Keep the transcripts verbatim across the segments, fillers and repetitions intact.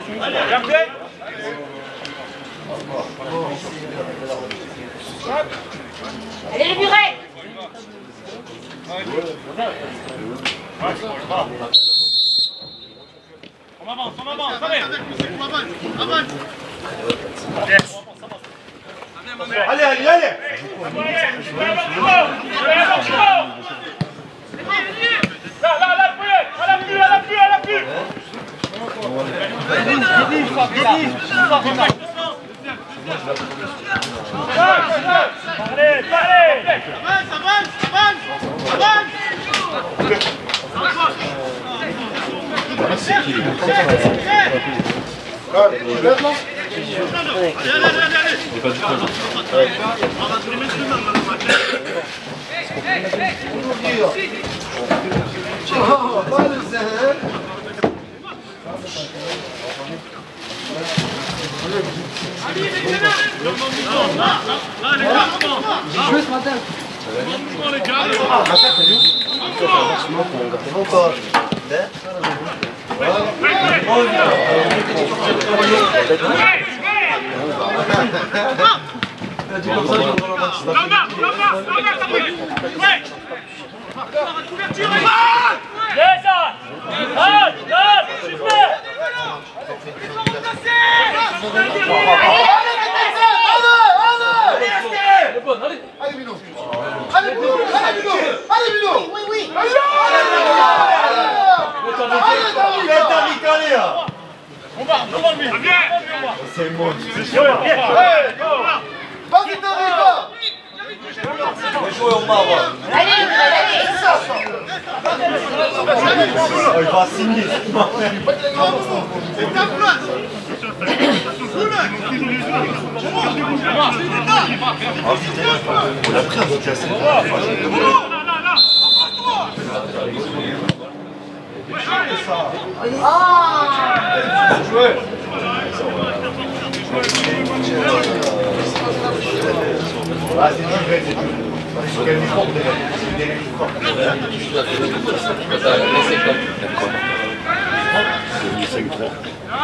Allez les burettes. On avance, on avance, allez. Allez, allez, allez. Là, là, là, à l'appui, à l'appui, à l'appui. Allez, allez. Avance, avance, avance, avance. C'est qui les gars? Allez, allez, allez, allez. Il n'est pas du tout. On va tous les mettre dedans dans le match. Oh, pas le zèle. Allez, les gars. Là, les gars, j'ai joué ce matin. Les gars, les gars. Allez, Mino! Allez, Mino! Allez, Mino! Allez, Mino! Oui, oui! Allez! Allez, David! Allez, là! On va, on va lui! C'est bon! C'est chaud! Vas-y, David! Jouez au Maroc! Allez, allez! Il va signer! C'est ta place! On a pris un petit assez. Jouer. Ah, c'est vrai, c'est tout. C'est quel micro déjà? C'est des micros. C'est quoi?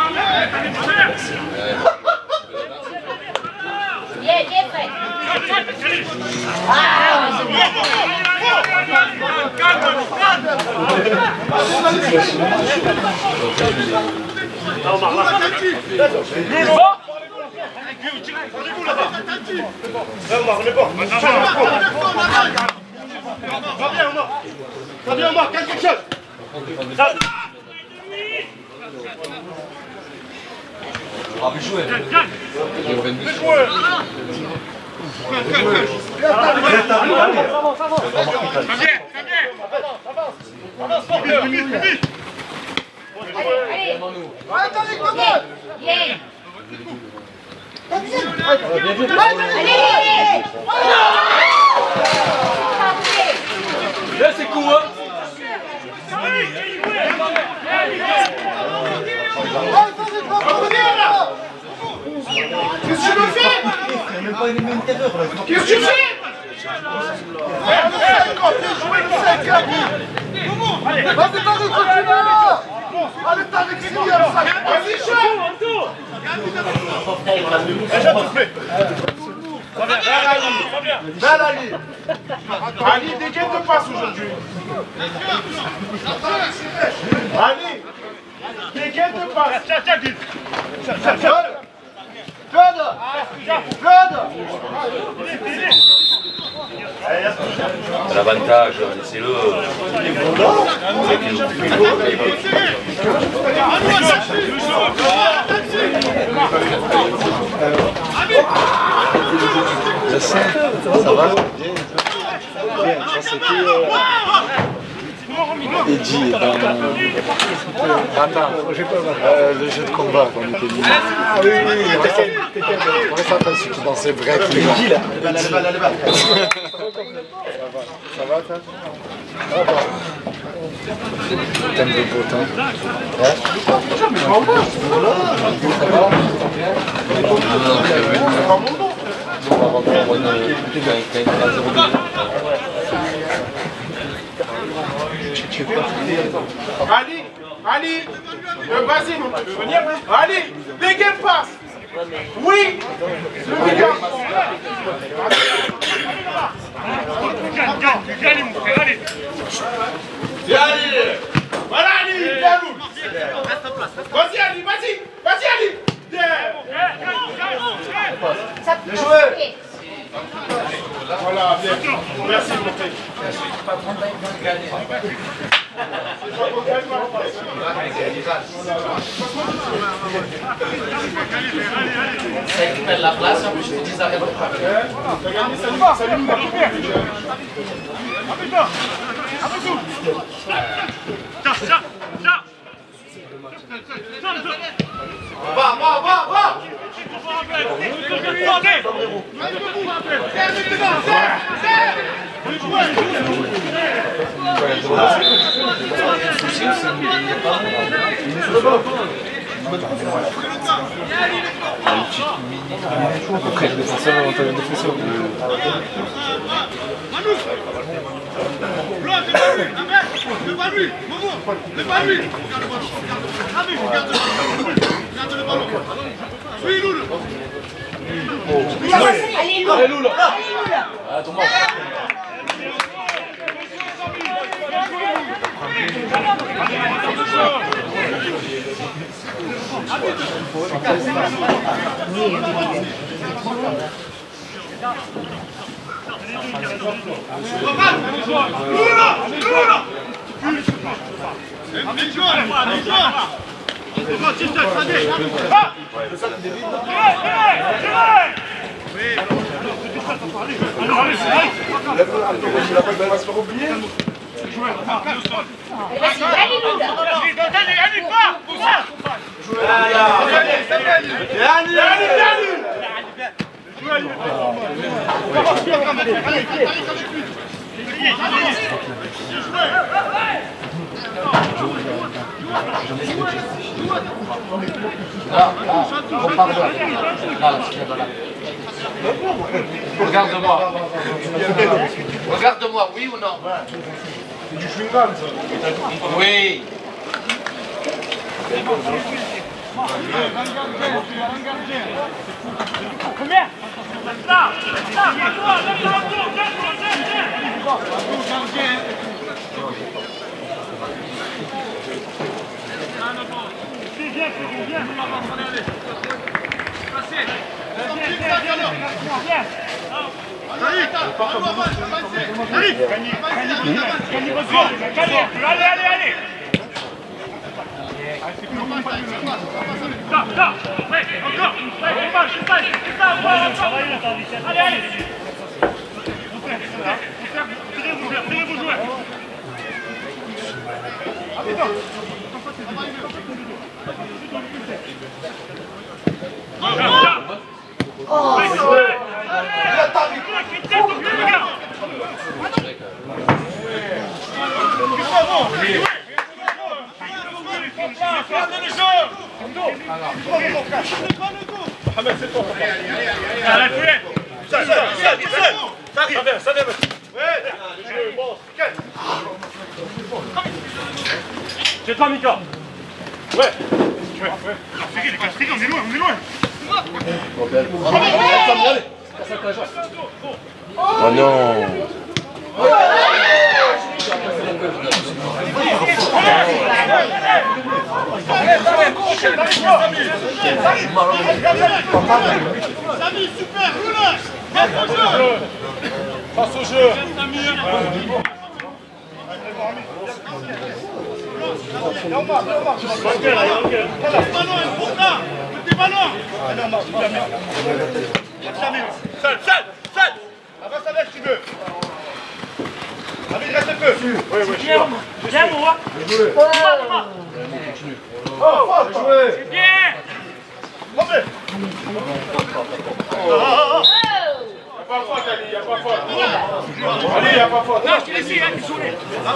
Viens, viens, Fred. Ah, c'est bien. On est bon. Va bien, Omar. Va bien, Omar. Quelque chose. On va plus jouer. Là c'est cool hein. Qu'est-ce que tu me fais? Il n'y a même pas une intérieur là. Qu'est-ce que tu fais? Vas-y, Tariq, continue là. Allez, Tariq, c'est bien ça. Vas-y, chef. Déjà tout fait. Belle Ali. Ali, dégaine de passe aujourd'hui. Ali, dégaine de passe. Good! Good! L'avantage, laissez-le. Ça va? Bien. Bien, ça c'était... Edgy et dans... Attends, euh, le jeu de combat qu'on était mis. Ah oui, oui, oui. On reste attention, tu dansais break. Edgy là. Allez, allez, allez, allez. Ça va, toi? Ça va. T'aimes le beau temps? Ouais? On va reprendre une zéro deux. Ali, Ali, euh, vas-y, mon pote. Ali, dégaine passe. Oui, le milieu. Voilà Ali, bien nous. Vas-y Ali, vas-y, vas-y Ali. Bien joué. Voilà, bien. Merci mon pote. Ça récupère la place, en plus je te dis arrête de parler. Va, va, va, va. Après le défenseur, on entend le défenseur. Allez, Loula. Allez, Loula. Ah, Thomas. Allez, Loula. Regarde-moi. Regarde-moi, oui ou non? C'est du chewing-gum ça. Oui. Combien? Là, là, allez, allez, allez. Là, là, ouais, encore, ouais, on marche, c'est ça, c'est ça, on va, on va. Allez, allez. Tirez vos joueurs, tirez vos joueurs. Oh, ouais, ouais. C'est toi, Mika. Ouais. Ouais, ouais. C'est qui les gars? C'est qui? On est loin, on est loin. Oh non. Samy, super, relâche. Passe au jeu. Seul, seul, seul. Avance avec si tu veux. David, reste un peu. Oui, oui, je suis là. Bien, moi. Oh, fort, joué. C'est bien. Revenez. Oh. Il n'y a pas faute, Ali, il n'y a pas faute. Ali, il n'y a pas faute. Non, je te laisse, hein, tu souris.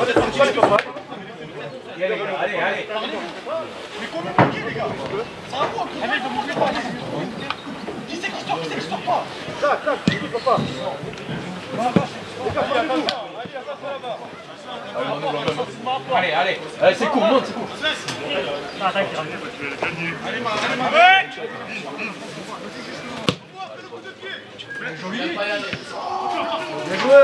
Allez, allez, allez. Mais combien de qui, les gars? C'est un point. Qui c'est qui sort? Qui c'est qui sort pas? Tac, tac, il ne peut pas. Les gars, il y a pas ça. Allez, il y a pas ça là-bas. Allez, allez. Allez, c'est court, monte, c'est court. Bien joué.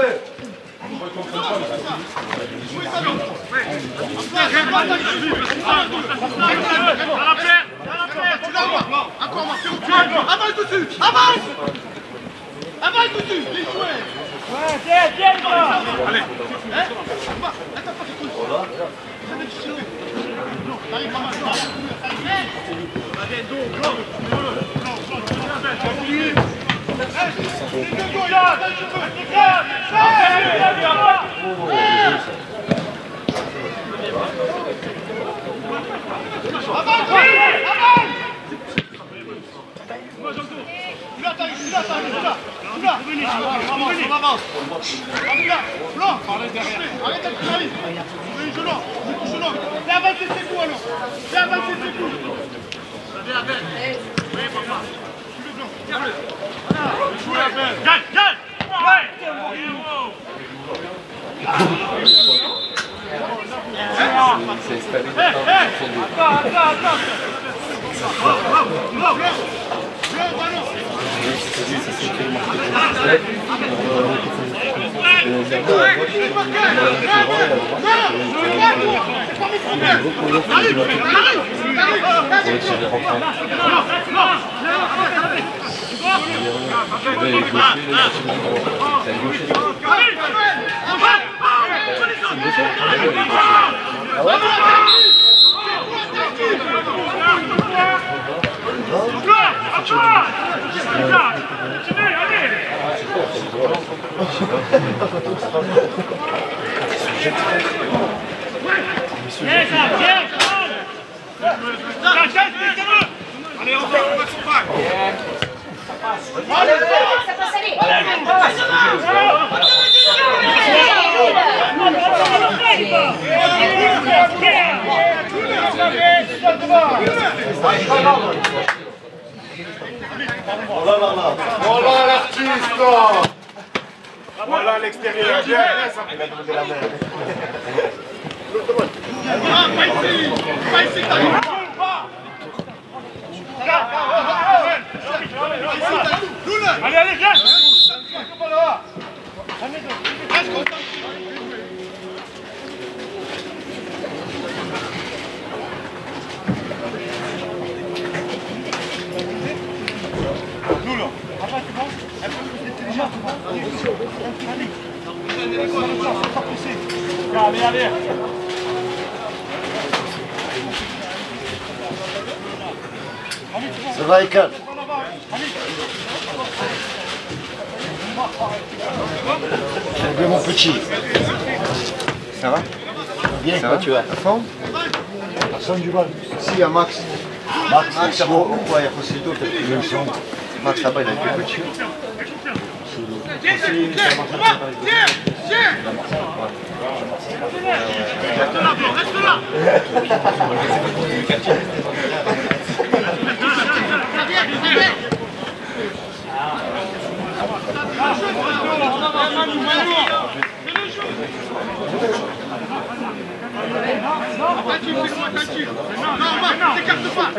Avance dessus! Avance! Avance dessus! Les joueurs! Ouais, tiens, tiens, toi! Allez! Hein? Attends pas, c'est cool! T'arrives pas mal! Allez, dos, go! Arrête de travailler. Fais avancer ses coups alors. Fais avancer ses coups. Oui, papa. Tiens-le. Voilà. Jouez, Abel. Gagne, gagne. Ouais. C'est installé. Attends, attends, attends. Allez, on va son bac. Allez, ça passe, allez. Voilà l'artiste. Voilà l'extérieur. Viens, viens, ça va demander la main. Ah, pas ici. Pas ici, t'arrives. Allez, allez, viens! Allez, allez! Ça va, Ekan? Bien, mon petit. Ça va? Bien, quoi, tu vas? À fond? Personne du bal. Si, à Max. Max, Max, bon, pourquoi il y a José d'autres? Max, là-bas, il a été petit. Tiens, tiens, tiens! Reste là, reste là! Non, non, t'écarte pas!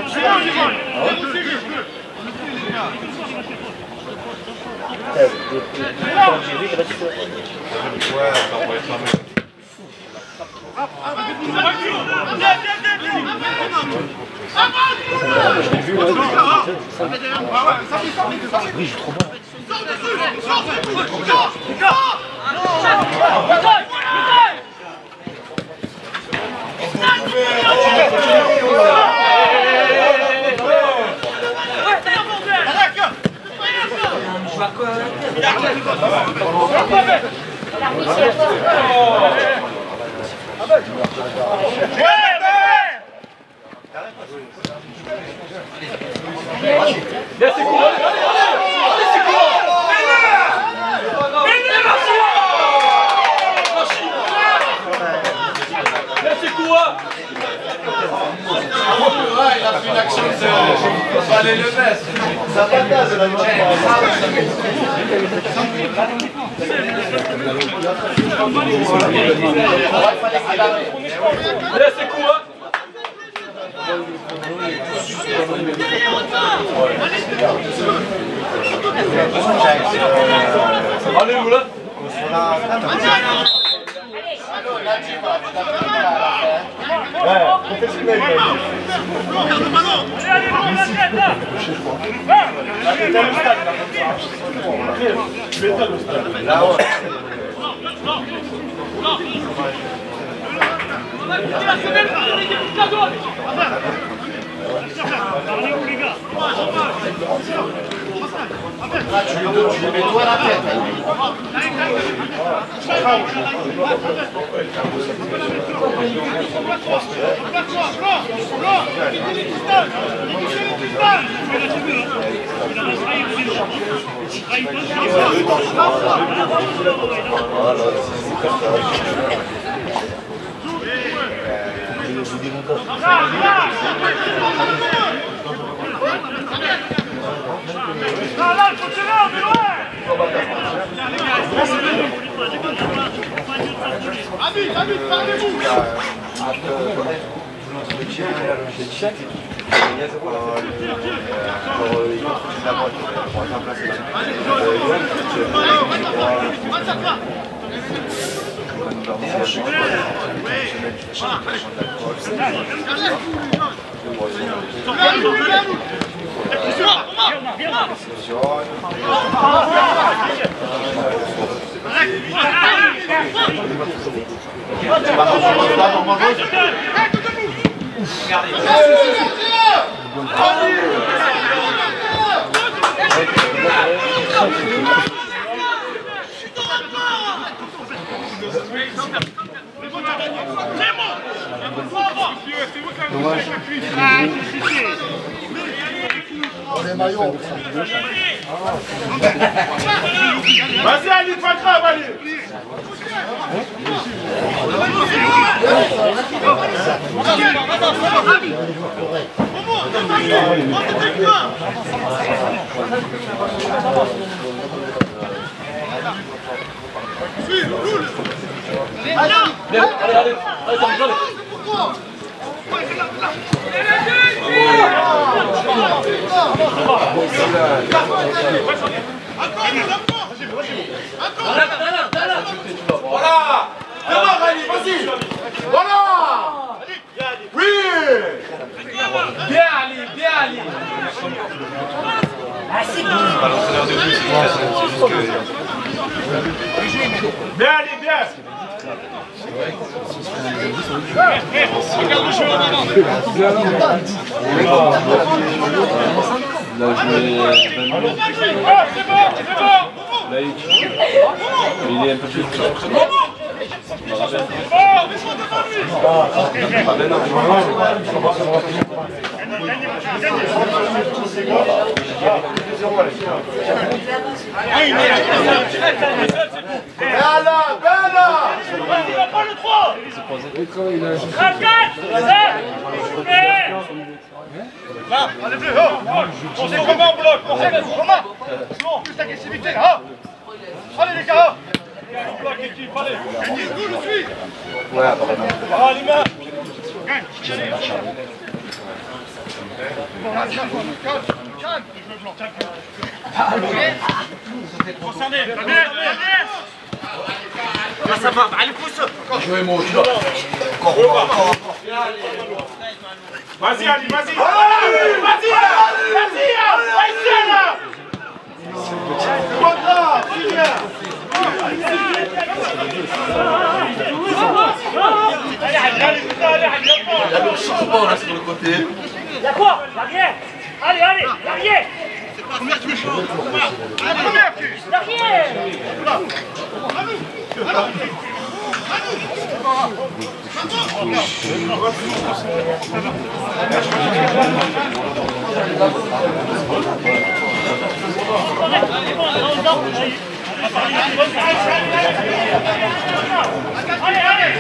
Il a fait une action de... fallait le mettre. Ça va pas, c'est la même Allez, c'est cool, hein. Allez, où là? Ouais, professionnel. Tu lui mets toi la tête. Là, là, il faut tirer, mais ouais. Habite, habite, parlez-vous. Vas-y, Ali, pas grave, Ali. Allez, allez, allez, allez, allez. Voilà. Devant, Ali, vas-y. Voilà. Oui. Bien, Ali, bien, Ali. Bien, Ali, bien. Regarde le jeu en avant. Là, je mets... C'est bon, c'est bon. Là, il est un peu plus... Bella, Bella. Il n'a pas le trois. Un quatre. Là, allez bleu, oh, on sait comment on bloque, on sait comment. C'est bon, plus d'agressivité là. Allez les gars. On bloque l'équipe, allez. Nous le suis. Ouais, apparemment. Ah les mains. Concerné, bien, bien. Ça va, allez pousse. Jouez moi, tu vois. Vas-y, Ali, vas-y. Vas-y, vas-y, vas-y, là. Contra, c'est bien. Il y a le changement là sur le côté. Y'a quoi? Y'a rien. Allez, allez, y'a rien. Première touche. Première touche. Y'a rien. Allez, allez.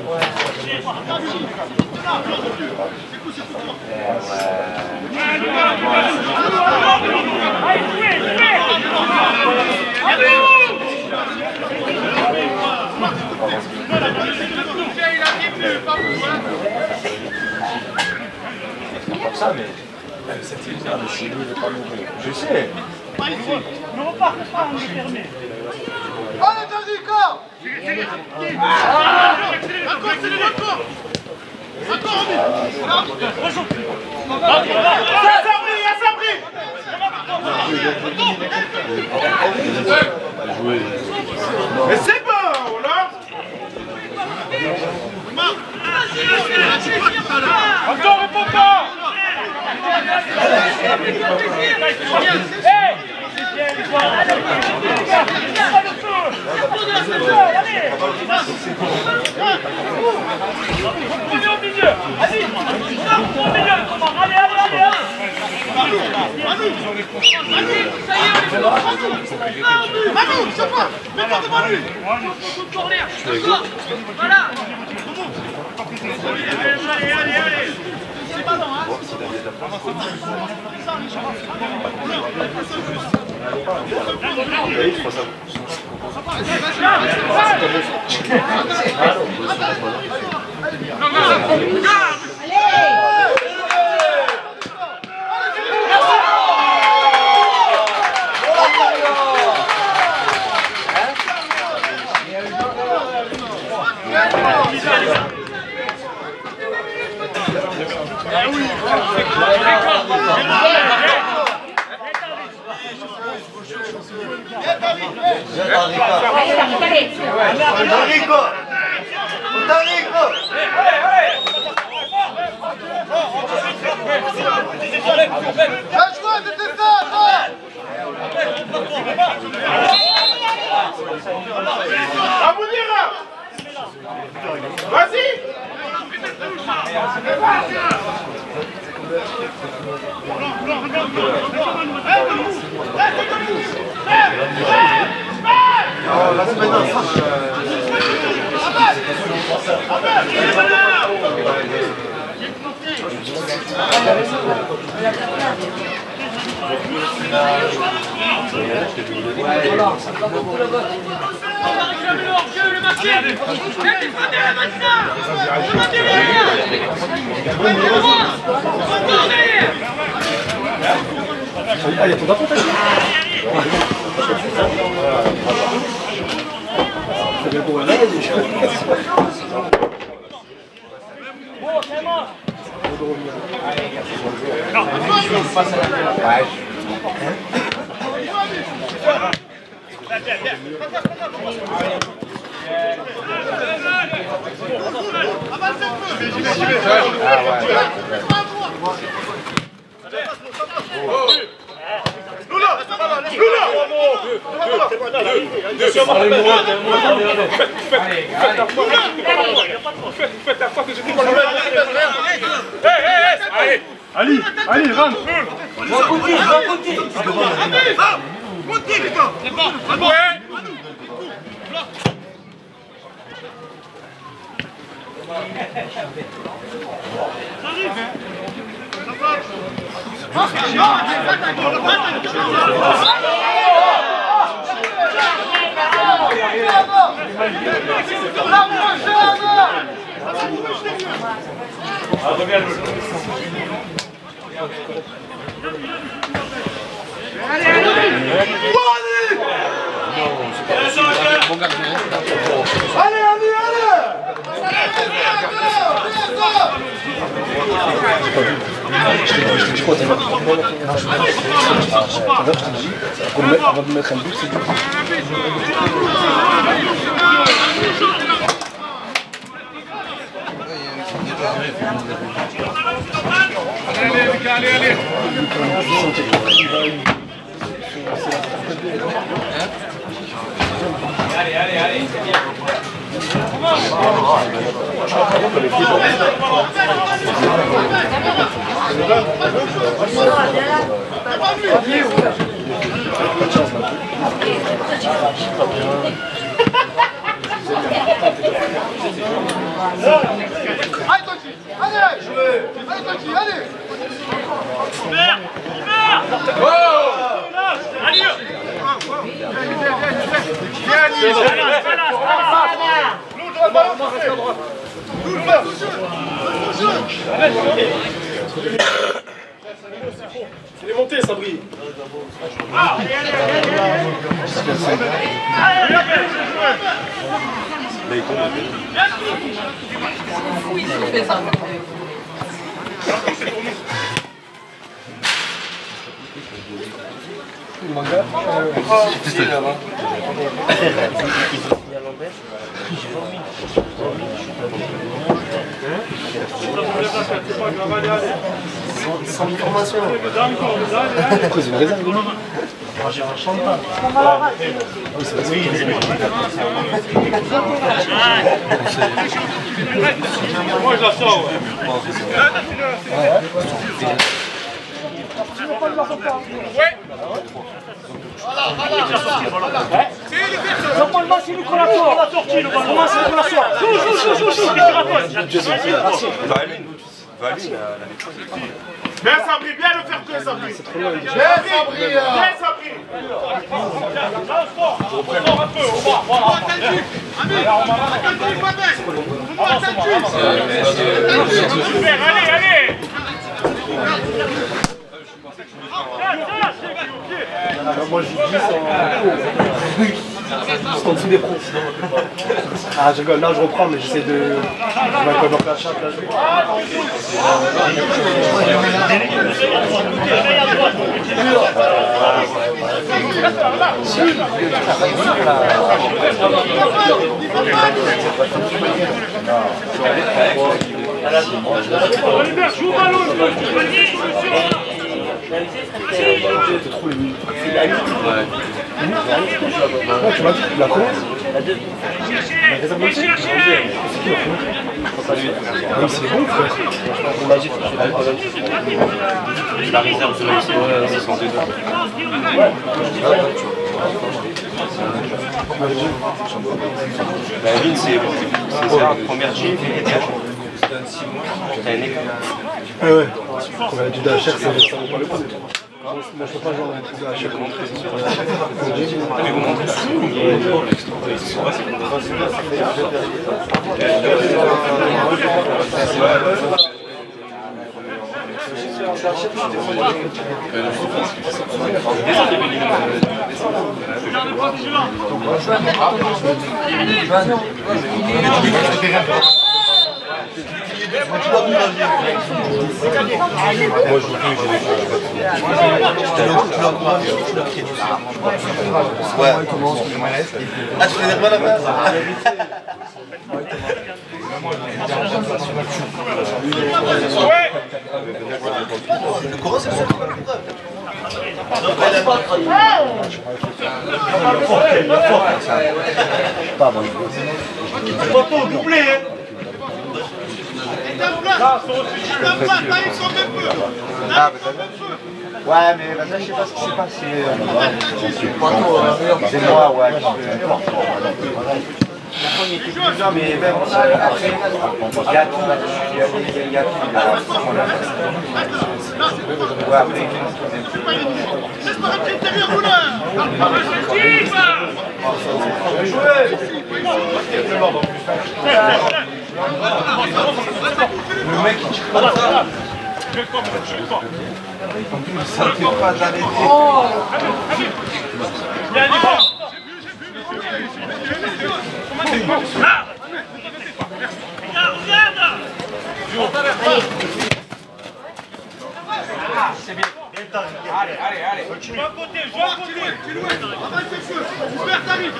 Comme ça, mais cette île, si lui veut pas mourir. Je sais. Ne repart pas, on est fermé. Allez, Tariqa! Encore, c'est le record! Encore, Sabri, à Sabri! Mais c'est bon, là! Encore, réponds pas! Hey! Prenez au milieu! Allez! Au milieu! Allez, allez, allez! Manu, c'est pas! Mets-toi devant lui! Voilà. Allez, allez, allez! C'est pas long, hein? Tariqa! Tariqa! La joie de tes frères! Aboudira! Vas-y! Non, la semaine dernière. Allez, ton drapeau, Allez, allez, rentre. Je crois que avant de mettre un but, c'est dur. Allez, allez, allez. Allez, allez, allez, c'est bien. Allez. Allez, Totti! Allez! Allez, Totti, allez! Hiver! Hiver! Allez! L'autre doit balancer! Il est monté, Sabri. Ah! Allez, allez, allez! Oui, il fait ça. Sans information. C'est une réserve. J'ai un champagne. Oui, c'est vrai. Moi, je la sors, ouais. Voilà, voilà, voilà. Normalement, c'est nous qu'on la sort. Normalement, c'est nous qu'on la sort. Joue, joue, joue, joue, joue. Bien Sabri, bien le faire que Sabri. Bien Sabri, bien Sabri. On sort un peu, on va, voilà. Super, allez, allez. Moi je dis sans... en dessous des pros. Ah je rigole, là je reprends mais j'essaie de... Je vais encore la chape là. Joue au ballon, C'est trop les minutes. Ouais, tu m'as dit, la première La deux. La réserve de c'est qui la première? Oui, c'est bon, frère. On m'a dit que La réserve de l'O C, c'est cent deux. La ligne, c'est la première G, t'as un écran. Ah ouais, quand on a du D H R, ça vaut pas le coup. Moi je peux pas genre un truc de D H R. Mais vous montrez ça. Moi je vous prie, Ouais. Ah, tu fais des bonnes affaires. Le courant, c'est le seul preuve. pas bon. Photo, doublé, hein. Ouais, mais maintenant je sais pas ce qui s'est passé. C'est moi, ouais. Il était plusieurs, mais même après, il y a tout. Il y a tout. Il y a tout. Ouais, après. Le mec, il tire pas ça. Ça ne fait pas d'arrêter. C'est bien. Allez, allez, allez. Je vais à côté, je vais à côté. Super, t'arrives.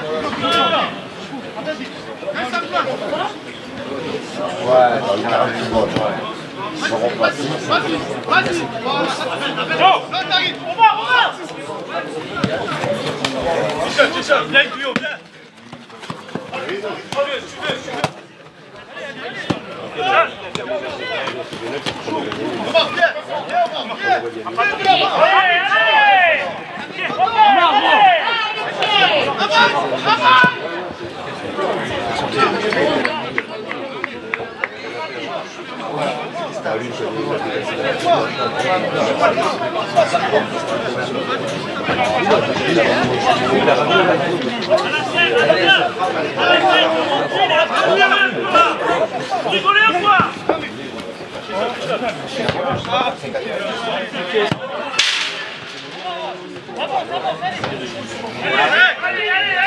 Ouais, dans le carré du bord, ouais. Ils sont remplacés. Vas-y, vas-y. Go, là t'arrives. On va, on va. T-shirt, t-shirt, viens avec lui, viens. Allez, tu veux, tu veux, tu veux. On va, viens, viens, on va, viens. Allez, allez. Avance, avance. Rigolez ou quoi? Allez, allez,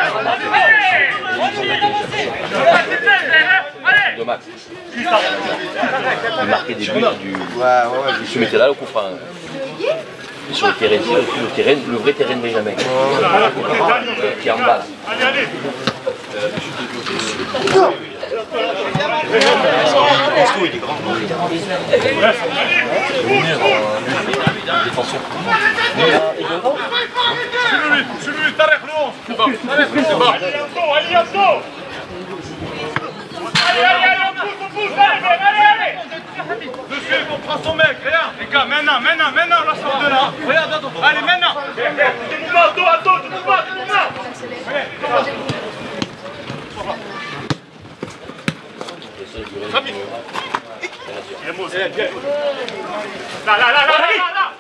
allez, De Max. Il marquait des buts du. Ouais, ouais, Il se mettait là le coup franc. Et sur le terrain ici, le, terrain, le vrai terrain de Benjamin. Qui est en bas là. allez, allez. Costaud, il est grand. Défenseur. Suis-le, suis-le, t'arrêtes le onze. C'est bon, c'est bon. Allez, Yanto, allez, Yanto. Allez, allez, allez, on pousse, on pousse, allez, allez, allez. Dessus, on prend son mec, regarde. Les gars, maintenant, maintenant, maintenant, là, sort de là. Regarde, attends. Allez, maintenant. Du mouvement, dos à dos, du mouvement, du mouvement. Allez, là, là, là, là, là, là.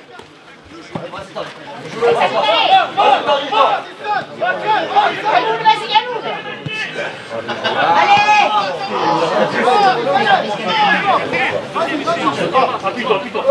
Yaloud, vas-y, Yaloud. Allez. Appuie-toi, appuie-toi.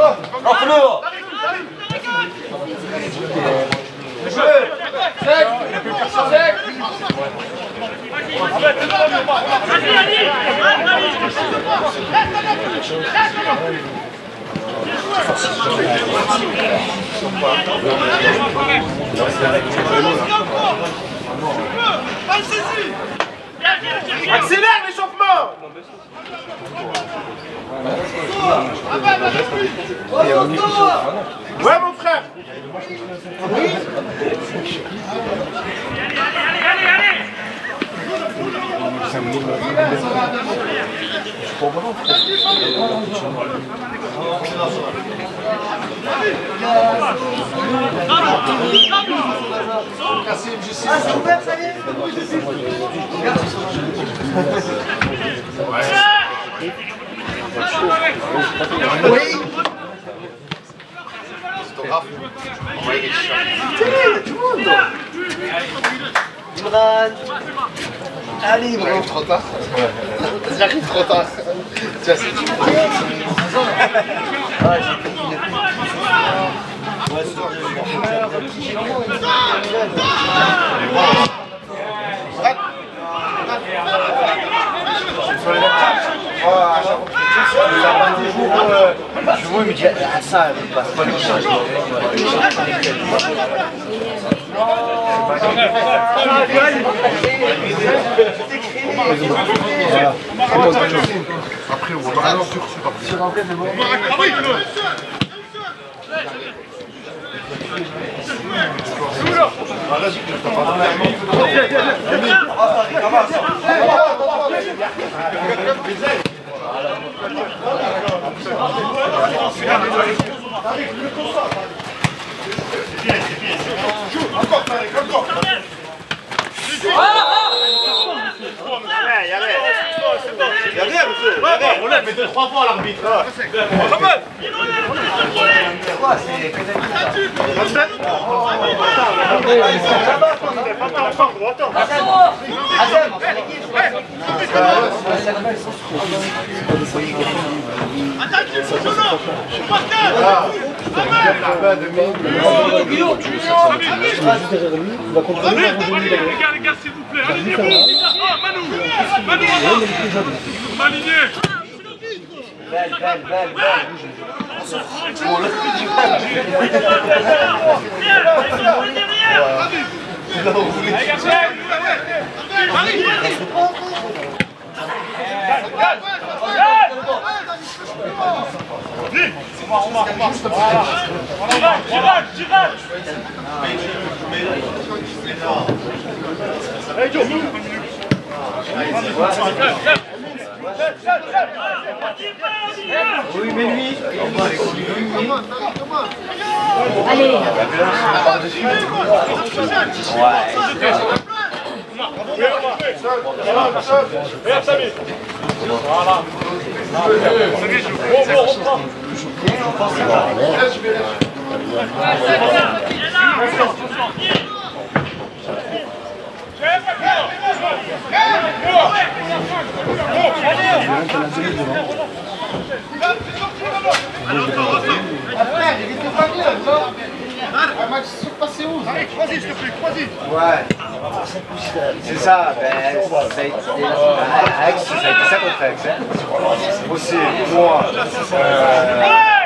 Accélère l'échauffement. Ouais mon frère. Allez, allez, allez. Oui. Imran. Allez, Imran. Trop tard. J'arrive trop tard. Tiens, c'est tout. Ah, j'ai pris une je vois, il me dit ah, ça, il passe pas le change. Après, on va pas sur c'est parti. Y'a rien, monsieur. Ouais, bon, on lève, mais deux, trois fois à l'arbitre. Les gars, les gars, s'il vous plaît, alignez-vous. Ah, Manu, Manu, aligné. Belle, belle, belle, belle. Oui mais lui. Allez. Regarde Samy. Voilà. Un match surpassé où? Croisy, s'il te plaît, croisy. Ouais. C'est ça, ben, ça a été, à Aix, ça a été ça contre Aix. Hein. Aussi, moi, euh,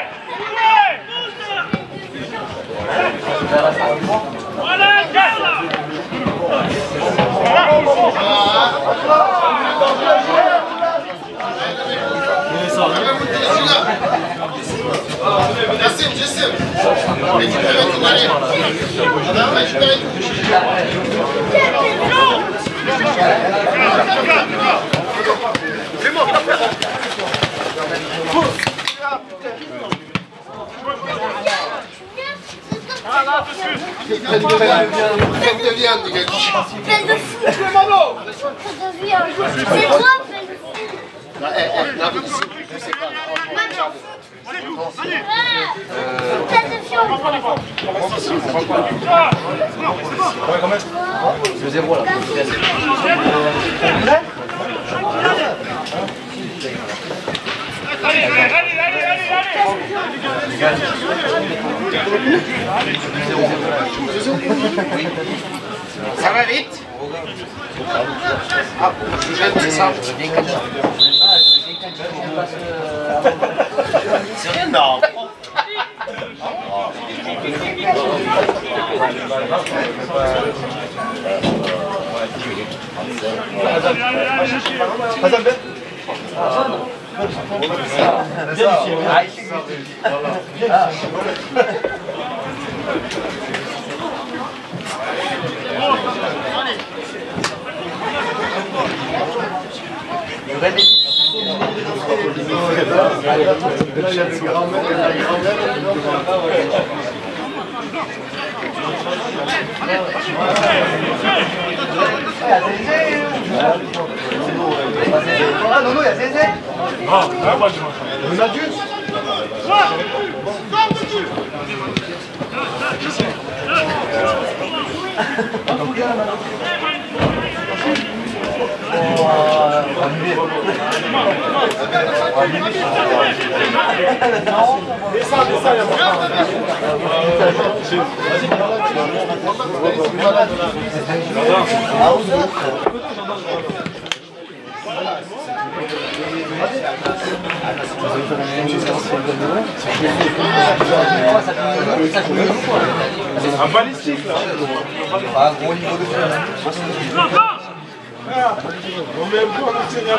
Nassim, Jessim. Récupérez tout, allez. Récupérez tout. Pleine de viande, les gars. Pleine de fou. Pleine de viande. C'est toi, pleine de fou. Non, eh, eh, non, mais ici, je sais pas. Match en foot. Pleine de viande. deux zéro là. Allez, allez, allez, allez, allez. Ça va vite. Ah, je viens de dire ça. C'est rien, non. ah non, non, il y a Zézé. Ah, moi je On a dû. Descends, descends, il y a un balistique là. Un gros niveau de jeu. On met un coup à continuer à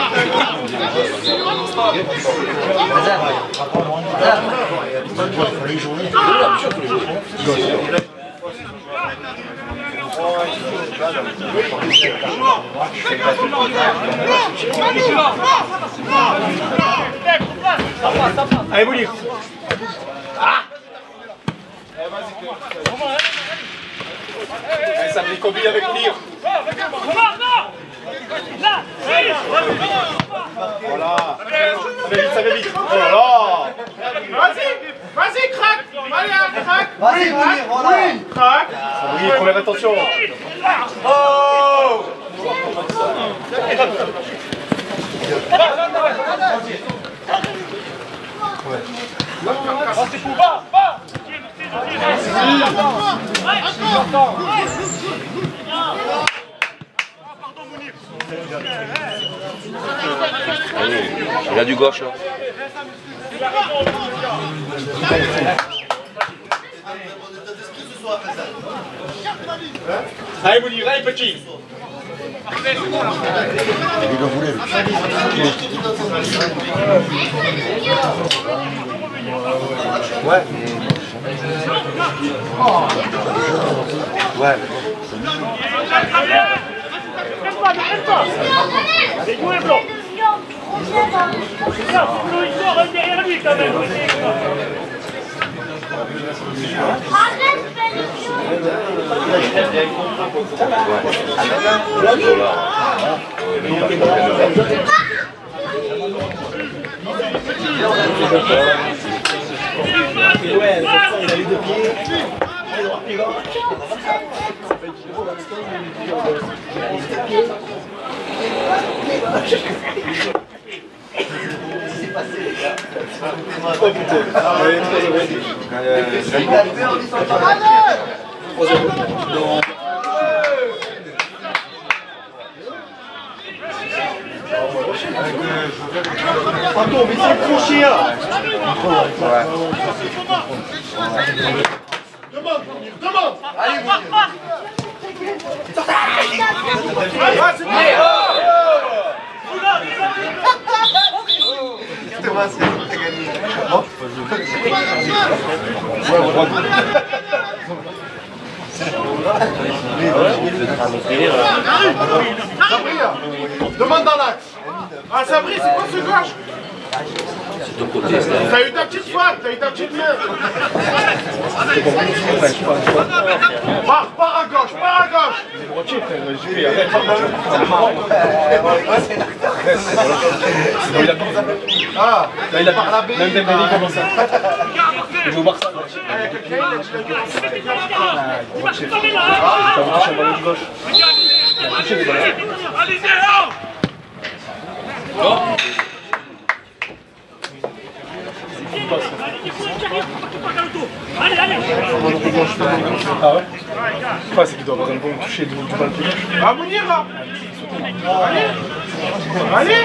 Allez, Boulir. Ça fait combien avec Lire? Voilà. Ça va vite, ça va vite. Oh là là. Vas-y, vas-y, craque. Allez, craque. Vas-y, Boulir, voilà. Craque. Oui, première attention. Oh. Oh, c'est fou, va, va. Allez, il a du gauche là. Allez, Boulir, allez, petit. Ouais. Ouais. Allez, jouez, blanc. C'est ça, il sort derrière lui quand même. Arrête, pleine de viande. Ouais. Ouais, il a les deux pieds. Il droit pied gauche. C'est passé les gars. Oh putain. Allez, trois zéro. Non. Attends, mais c'est trop chiant. Demande, demande. Allez, vous. Ah, c'est bien. Thomas, c'est gagné. Sabri, demande dans l'axe. Ah, Sabri, c'est quoi ce gauche? C'est ton côté, c'est T'as eu ta petite faute, t'as eu ta petite main. Pars, pars à gauche, pars à gauche. Ah, là il a par la baie. Même Dembélé comment ça. Il joue au Barça. Allez, allez. Ah ouais. Enfin, c'est qu'il doit avoir un bon toucher du bal pied gauche. Ah, Mounir là. Allez. Allez.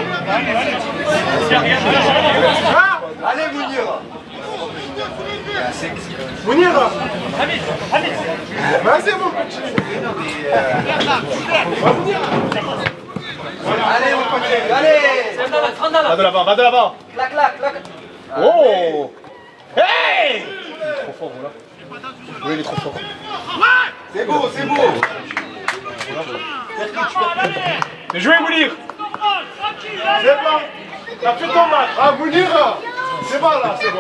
Ah. Allez, Mounir. Mounir là. Vas-y mon petit. Allez, mon coach. Allez. Va de l'avant, va de l'avant. Clac, clac, clac. Oh. Hey. Il est trop fort, voilà. Oui, il est trop fort. C'est beau, c'est beau. Bien joué Mounir. C'est bon. T'as fait ton match. Ah Mounir. C'est bon là, c'est bon.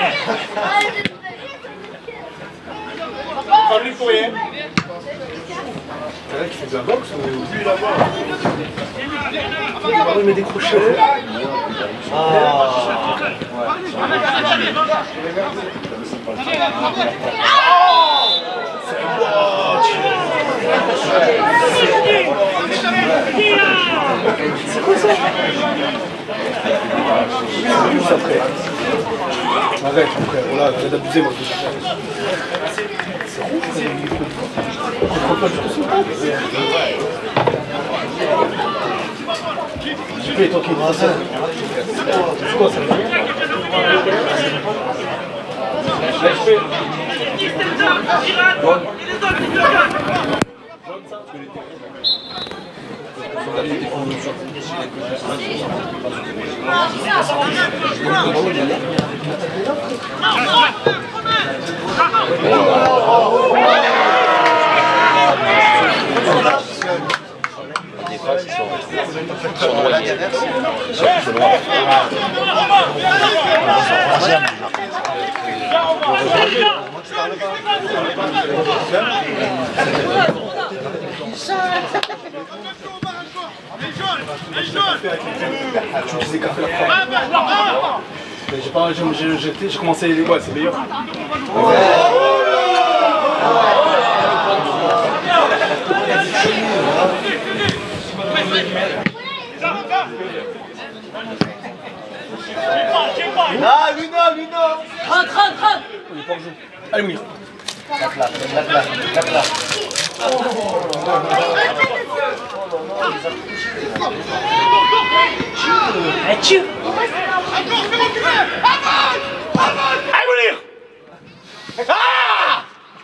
Pas lui pour rien. C'est vrai qu'il fait de la boxe ou lui là-bas. Il met des crochets. Ah. C'est quoi ça? Juste après. Arrête mon frère, voilà, arrête d'abuser moi. C'est rouge, c'est rouge. Je comprends pas du tout son temps. J'ai fait toi qui me rassure. C'est quoi ça? Laisse faire. Bonne. des phrases qui sont, sont noyées. C'est noir. J'ai pas, j'ai commencé les ouais, c'est meilleur. Ah, Luna, Luna. Rentre, rentre, rentre. Il est pas en jeu. Allez, Mounir. Clac là, clac là, clac là. Allez, tue. Allez, Mounir. Ah!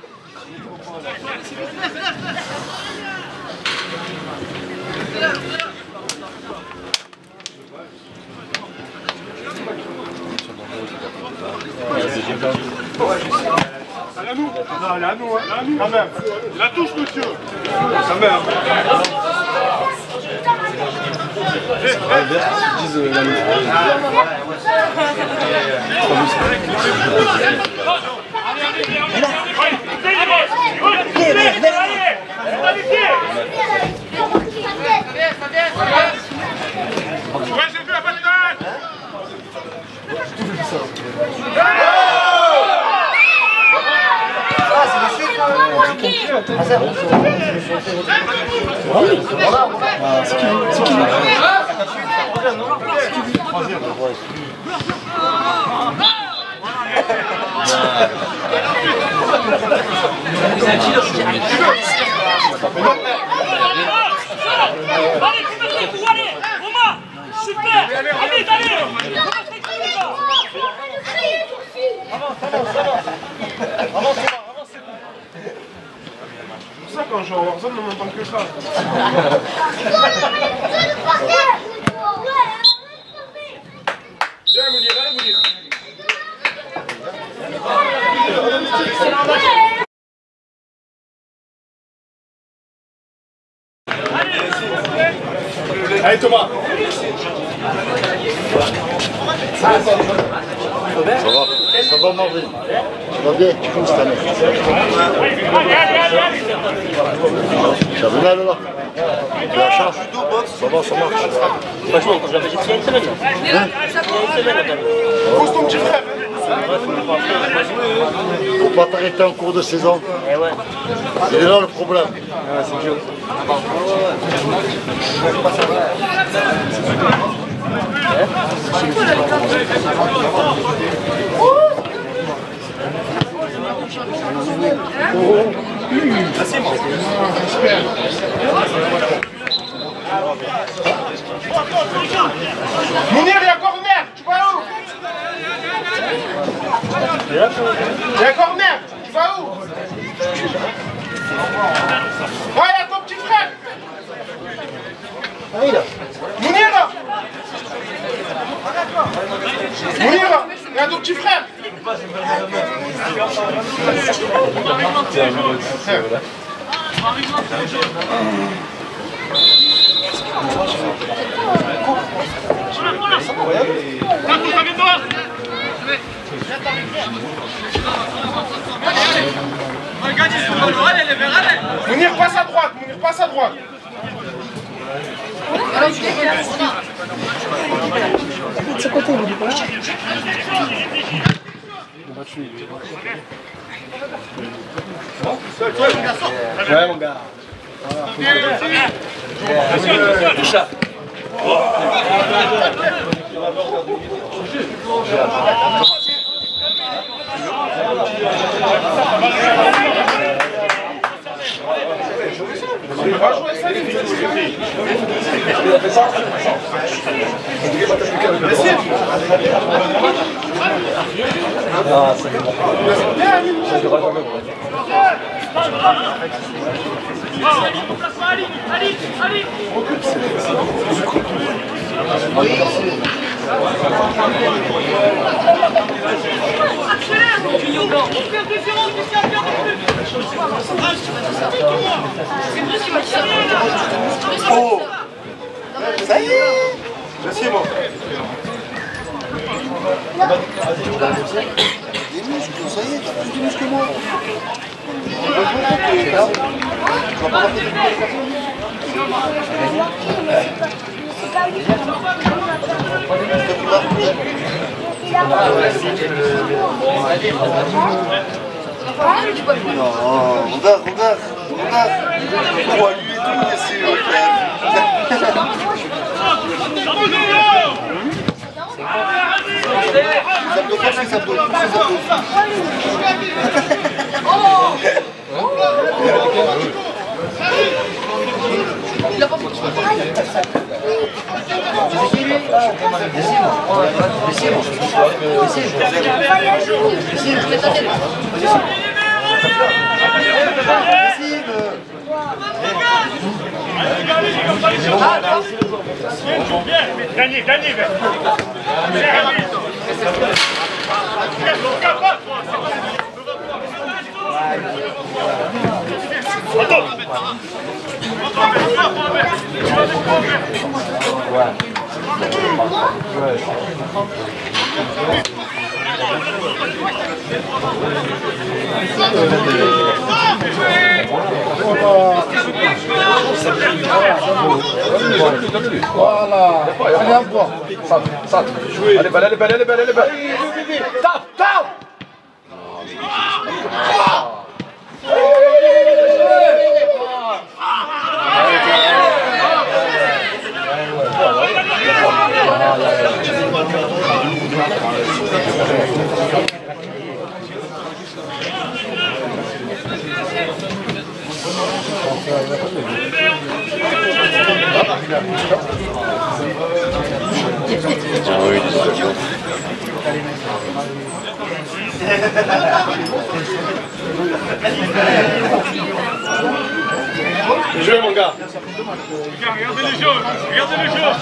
Elle est à nous. Non, elle est à nous, hein. Elle est à nous. Quand même. La touche, monsieur. Quand même. Ils disent la nuit. Ouais, j'ai vu la patate. C'est qui? C'est qui? Allez, couverture pour aller. Romain, super. Allez, allez. Avance, avance, avance. Avance, avance. C'est pour ça quand je joue à Warzone, on n'entend que ça. Viens, Mounir, allez, Mounir. Allez Thomas. Ça va, ça va Marvin. Ça va bien, tu joues cette année. Ça va là, là. Tu la charge. Ça va, ça marche. Franchement, quand je l'avais dit, il y a une semaine là. Il y a une semaine là. Pousse ton petit frère. Faut pas t'arrêter en cours de saison. Eh ouais. C'est là le problème. Ah, c'est dur. Mounir, il y a corner. Tu vas où? Il y a corner. Tu vas où? Ouais, il y a ton petit frère. Mounir là. Mounir, il y a ton petit frère. Mounir, passe à droite. Mounir, passe à droite. De ce côté, vous dites pas. Ouais mon gars. Toucha. Va jouer ça, Oh, ça y est. C'est bon. Des muscles, ça y est, t'as plus de muscles que moi. Non, regarde, regarde, regarde. Toi, lui et tout, c'est ok. Ça me fait ça me fait il a pas foutu. C'est qui lui? Gagnez, gagnez, mec. Voilà. Allez, un point. Ça, ça. Allez, balle, allez, balle, allez, balle, allez, balle. Tape, tape. Jouez mon gars. Regardez les jeux, regardez les jeux.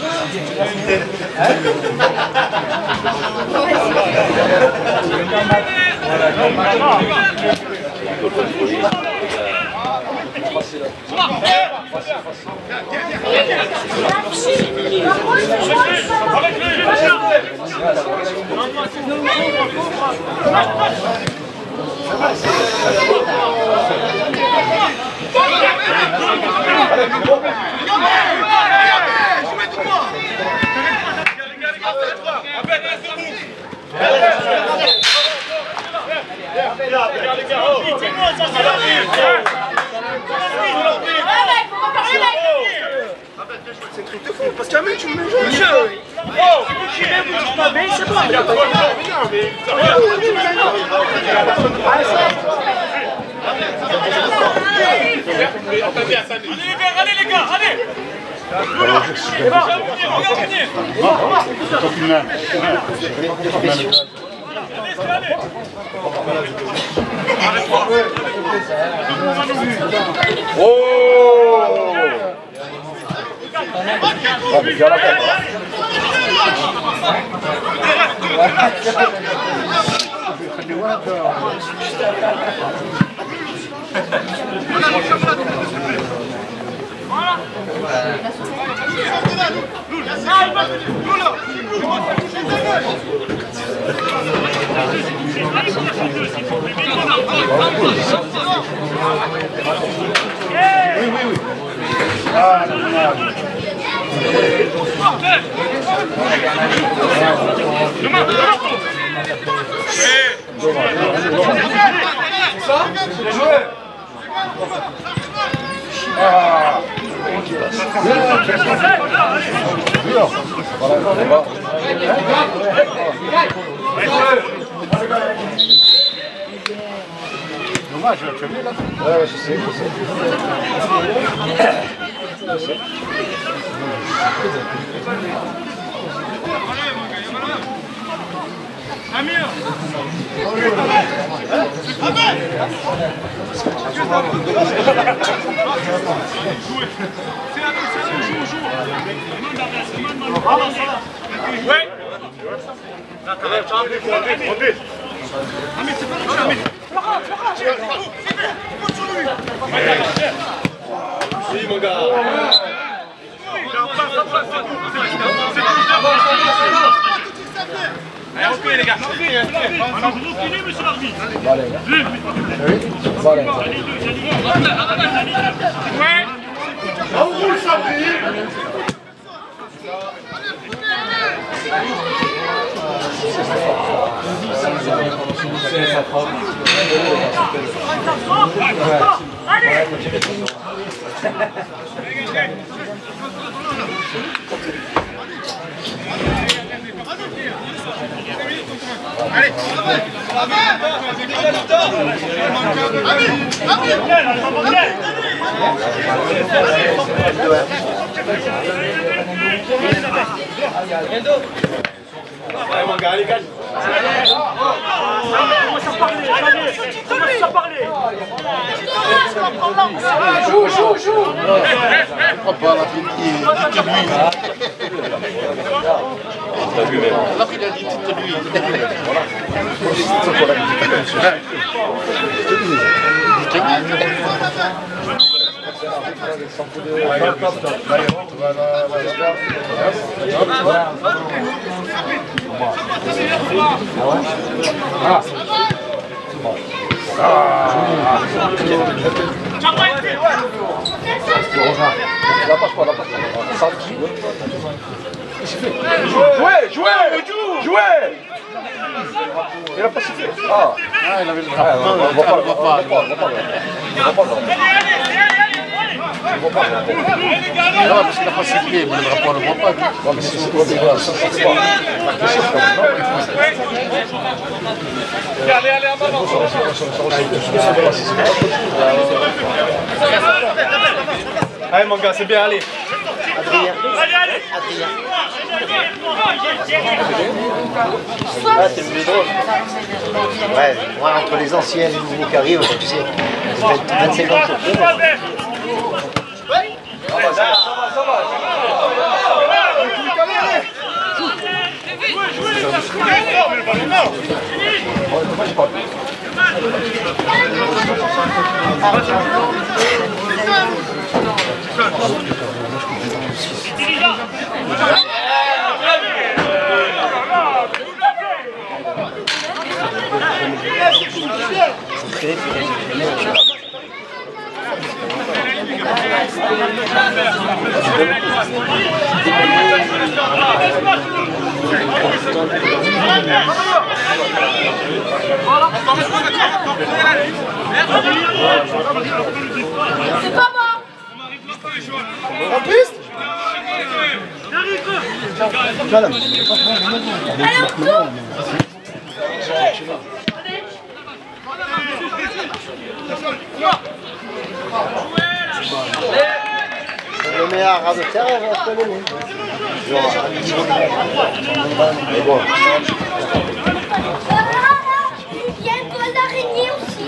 C'est un truc de fou, parce qu'Amel, tu me mets le jeu. Oh, je même où je t'avais, c'est toi. Non, mais Allez les gars, allez. Oh! Oui, oui, oui. Ah, non, non. Dommage, tu as vu là? Ouais, je sais, je sais. Je sais. Amir. Ouais. Amir, c'est pas le Amir. Oui, mon gars. Allez, reculez les gars. Alors, vous reculez, monsieur l'arbitre. Oui. Voilà. Ouais. On roule, Sabri. Allez. Ouais, mon gars, allez, gagne. Commence à parler, commence à parler. Joue, joue, joue. On pas la petite il était lui. T'as vu même. La petite il était lui. Jouez, jouez, jouez. Il a pas sifflé. Ah, Ah, il avait le bras. Non, on va pas, on va pas, on va pas. Allez, allez, allez, allez. Non, parce qu'il n'a pas ses pieds, mais le rapport ne le voit pas. Non, mais c'est quoi déjà? Allez, allez, à maman. Allez mon gars, c'est bien, allez. Adrien. Allez, allez. Adrien. Ah, c'est le plus drôle. Ouais, moi entre les anciens et les nouveaux qui arrivent, tu sais, vingt-cinq ans sur deux. C'est pas bon. En piste. Allez, on retourne. Le met à ras de terre, elle va se lever. Genre, à niveau de mais bon. Il y a une toile d'araignée aussi.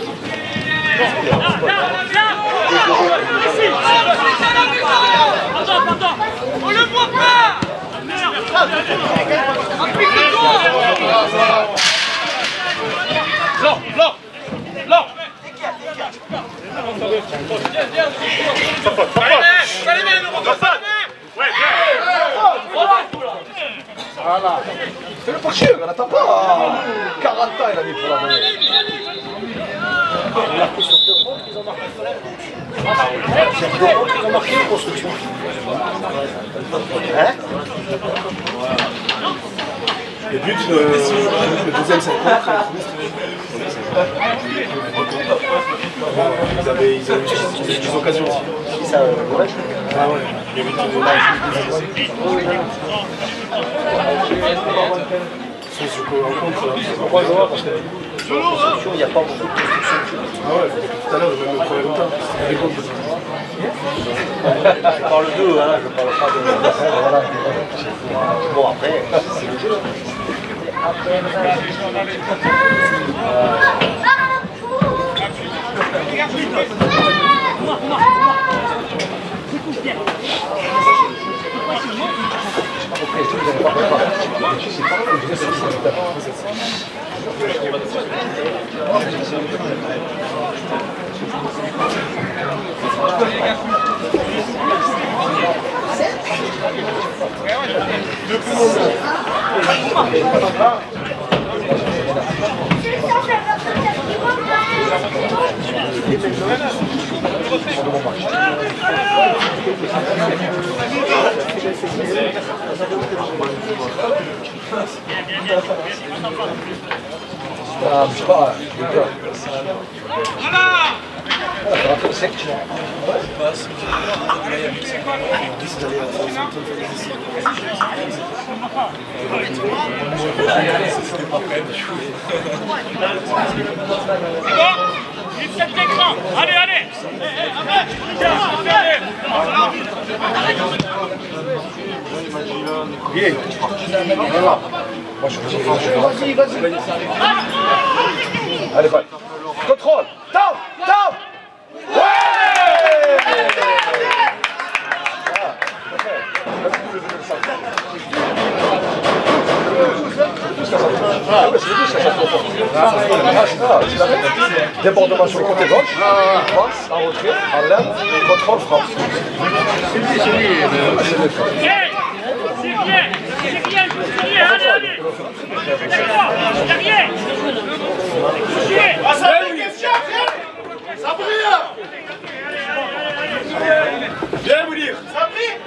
Attends, attends. On le voit pas. Blanc, blanc, blanc. Voilà. C'est le pocheur, elle n'attend pas. quarante ans, il a mis pour la donner. Il a pris sur deux comptes, ils ont marqué sur l'air. Sur deux comptes, ils ont marqué une construction. Hein? Le but, le, le deuxième c'est contre. Ils avaient, ils avaient eu des occasions aussi. Qui ça, ouais? Ah ouais, il y avait c'est ce qu'on rencontre, trois joueurs parce que Sur la construction, il n'y a pas beaucoup de construction. ah ouais, tout à l'heure, le premier temps, c'était des comptes. Je parle d'eux, hein, je parle pas de... Voilà. Bon, après, c'est le jeu. Ah, je sais pas, j'ai peur. Voilà, c'est sec. Allez, allez. Bien. Voilà. Moi, je vais vas-y, vas-y. Allez, balle. Contrôle. Top, top. Ouais. Débordement sur le côté gauche, passe, en retrait, en l'air, contrôle, frappe. C'est lui, c'est lui. C'est bien, c'est bien, c'est bien, allez, allez. Derrière. Ah, ça fait une question, ça brille. Viens vous dire. Ça brille.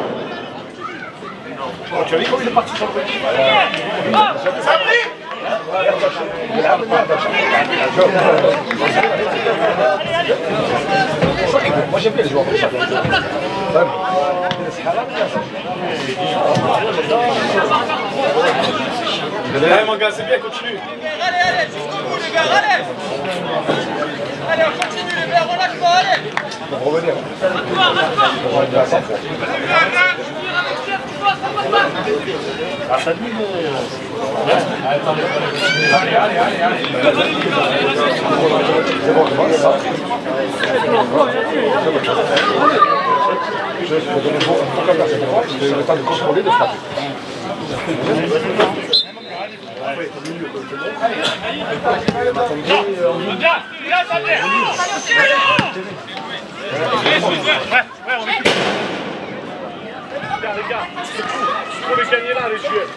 Oh, tu as vu comment il est parti sur le petit? Ça brille. Moi j'aime bien les joueurs comme ça. Allez mon gars, c'est bien, continue. Allez, allez, jusqu'au bout les gars, allez. Allez, on continue les gars, relâche pas, allez. On va revenir. On va revenir à cent fois. Ah, ça dit, Allez, allez, allez, allez. C'est bon, c'est bon, c'est ça. Je vais donner beaucoup de temps à cette époque, j'ai le temps de contrôler, de frapper. Ouais, on est les gars, il faut les gagner là, les joueurs.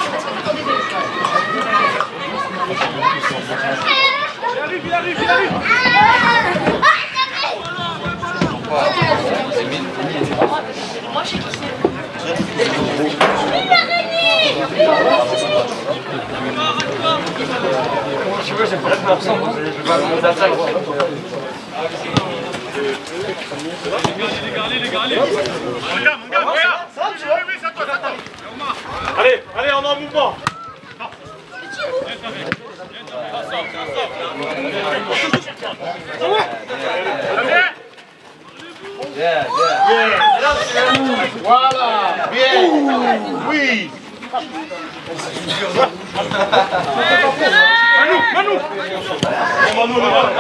Il arrive, il arrive, il arrive. Moi, je sais qui c'est. si tu veux, j'ai pas de pour cent, je vais pas vous attaquer. Allez, les gars, allez. Mon gars, mon gars, regarde. Oui, oui, c'est à toi, c'est à toi. Allez, allez, on est en mouvement. Bien, bien. Voilà, bien. Oui. Manou, Manou. Manou,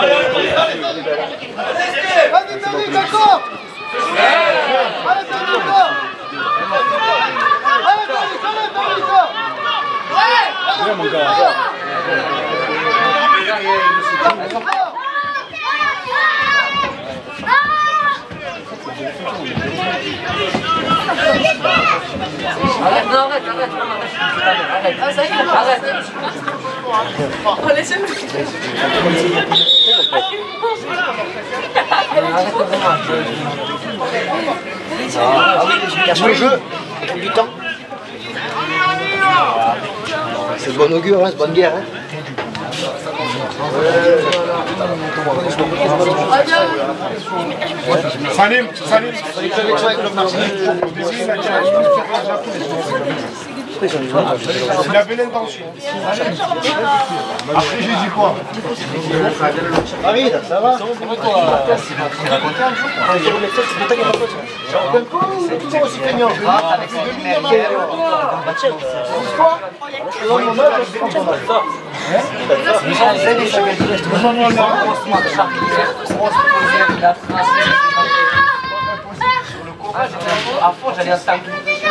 Vas-y, Tony, d'accord. Allez, Tony, d'accord. Allez, Tony, Tony, Tony, d'accord. Viens mon gars. Arrête, non, arrête, arrête, arrête, arrête, arrête, arrête. Oh, laissez-moi. Cache le jeu, il faut du temps. C'est de bon augure, hein, c'est bonne guerre. Hein. Salim, Salim. Il avait l'intention. Après, j'ai dit quoi? Farid, ça va? C'est toujours aussi feignant. Avec ses lumières. À fond, j'allais à cinq.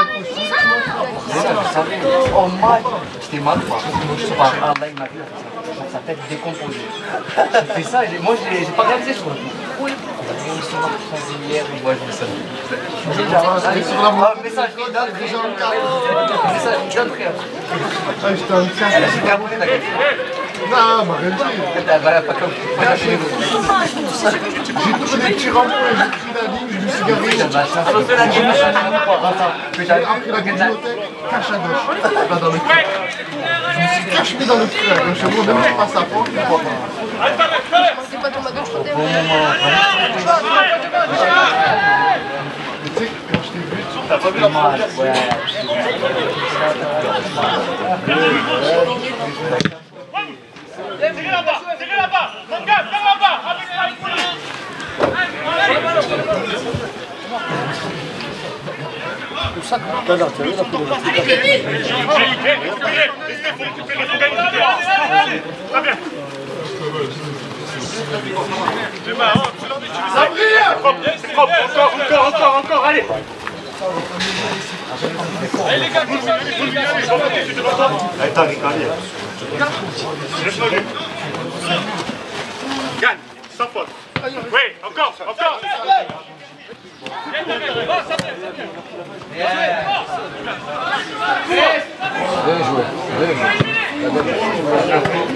Oh my, j'étais mal quoi. Je sais pas, là il m'a vu, sa tête décomposée. J'ai fait ça et moi j'ai pas réalisé je crois. Oui. Moi je me savais. Sur la message, donne message, donne frère. Elle a super mauvais ta gueule. Non, ma rien Voilà, pas comme. J'ai trouvé des petits rampons et j'ai pris la ligne, je me suis garé. On fait la game, J'ai appris la bibliothèque, cache à gauche, là dans le cœur. Je me suis caché dans le cœur, donc je vois même je passe à fond, je ne vois pas. C'est pas ton ma gauche côté. Tu sais, quand je t'ai vu, T'as pas vu la première? Ouais. Tirez là-bas, tirez là-bas. Mon gars, viens là-bas. Avec la c'est propre, encore, encore, encore, encore, allez. Allez les gars, Allez, t'as regardé. gagne, sans faute. Oui, encore, encore. Bien joué, bien joué.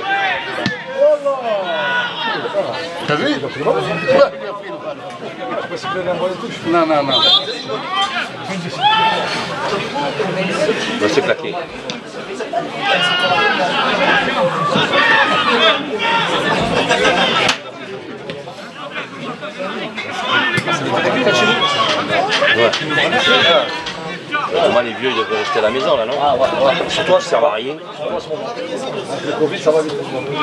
T'as vu? pas siffler d'un bras de touche. Non, non, non. Il va se claquer. Ouais. Moi, les vieux, ils devraient rester à la maison, là, non? Ah, ouais, ouais. Sur toi, ça sert à rien. Le Covid, ça va vite.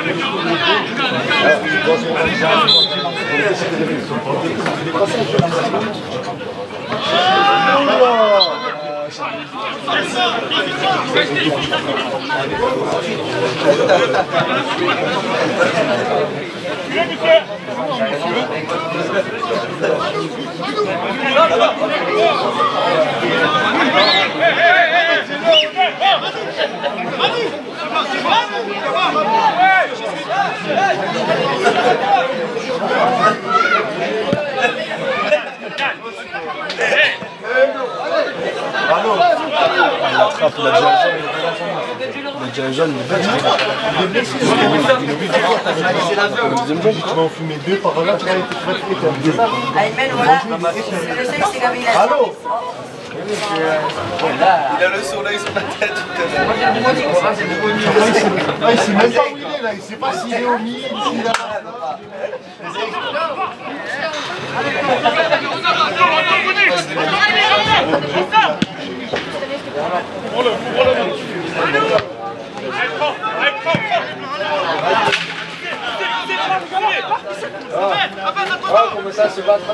Il attrape, il a déjà un jaune. Il a déjà un jaune, il est blessé. Il est blessé. Tu vas en fumer deux par là, tu vas être fatigué. Ayman, voilà. Le seul, c'est Gabriel. Allô? Il a le soleil sur la tête. Ah, il sait même pas où il est là, il sait pas s'il est au milieu, s'il est là. Ah, comment ça se bat?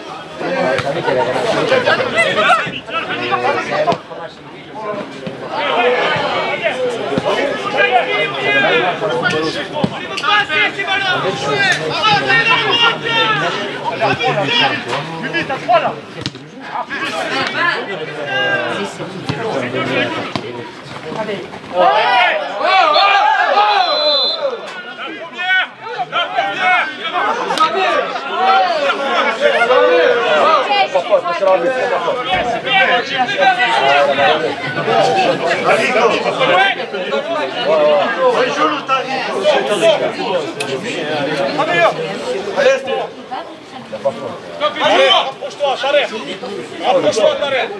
Allez, rapproche-toi, t'arrête. Rapproche-toi, t'arrête.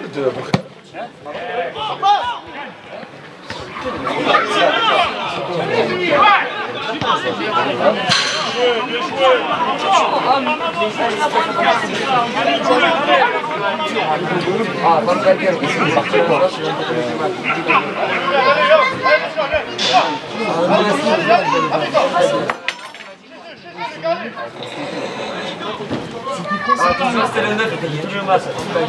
Ah, pas très bien, c'est parti quoi. Ah, toujours c'était le neuf, il y a toujours mal, ça.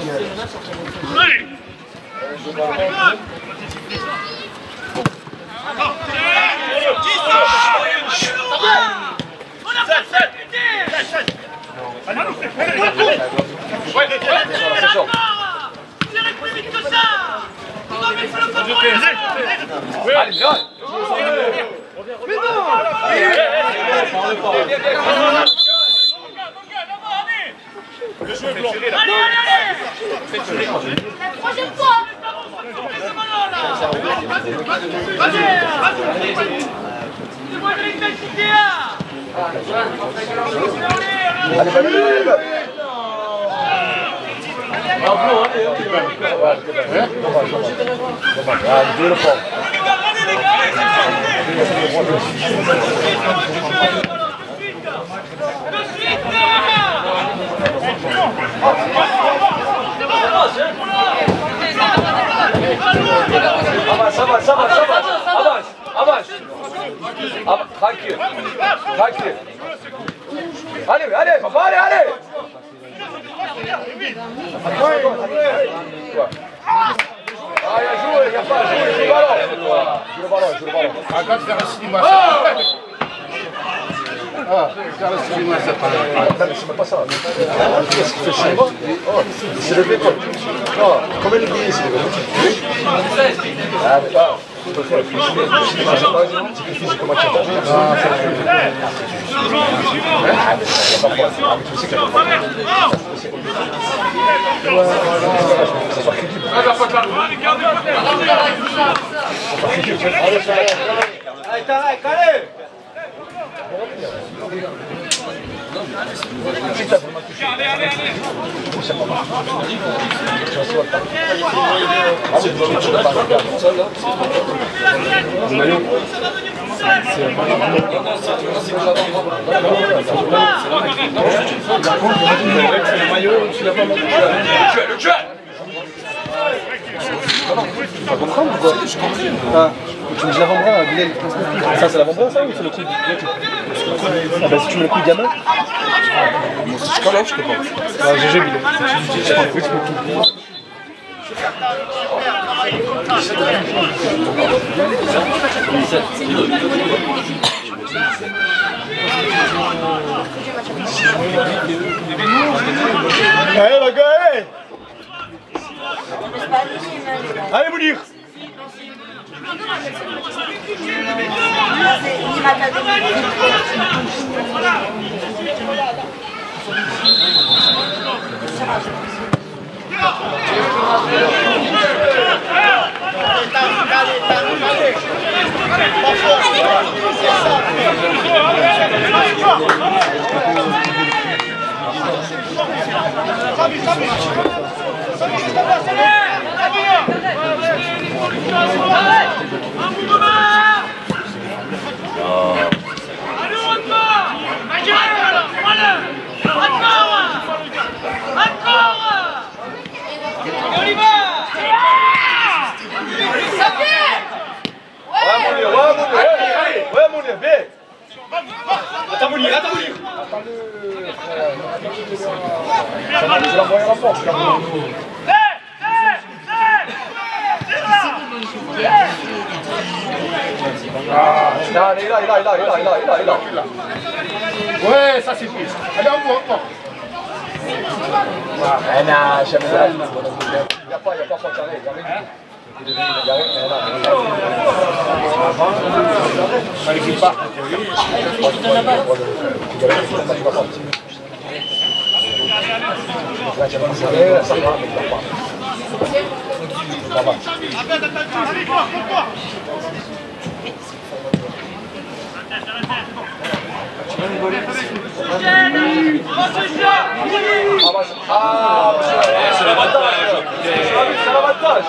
La troisième fois. C'est moi de l'intensité. Allez, allez, allez. Avance, avance, avance, avance, avance, avance. Avance, tranquille, tranquille. Allez, allez, papa, allez, allez. Ah, il a joué, il a pas joué, joue le ballon. Joue le ballon, joue le ballon. Regarde faire un cinéma. Ah, faire le cinéma, c'est pas Non, mais c'est même pas ça. Qu'est-ce qu'il fait chez moi? C'est le béton. Non, combien de billets c'est le béton? Ah, mais pas. Tu peux faire le cinéma, c'est pas c'est que physique comme tu as. Ah, mais il n'y a pas de problème. Ah, mais tu sais qu'il y a pas de problème. Ça soit crédible. Ça soit crédible. Allez, Tarek, allez. Si tu as vraiment Allez, allez, allez. Le maillot. Le maillot, tu l'as pas montré. Le jeu. Tu vas comprendre ou quoi? Je comprends. Ah, tu mets l'avant-bras, Bilal. Ça, c'est l'avant-bras, ça, ou c'est le coup? Ah bah si tu mets le coup de gamin. C'est ce là je te pense. Ah, G G, Bilal. G G. Allez, la gueule, allez! Allez, vous dire! Attends, Mounir, attends, Mounir. Je l'envoie à la porte. Ah, il est là, il est là, il est là, il est là, il est là, il est là. Ouais, ça c'est pire. Allez, on voit, on voit. Ah, non, j'aime ça. Il n'y a pas, il n'y a pas faute carré, il y a rien du tout. Il y a rien, il y a rien. Ça ne l'écrit pas. Là, tu vas pas serrer, ça va, mais il ne va pas. Ça va. Ah, c'est l'avantage. C'est l'avantage.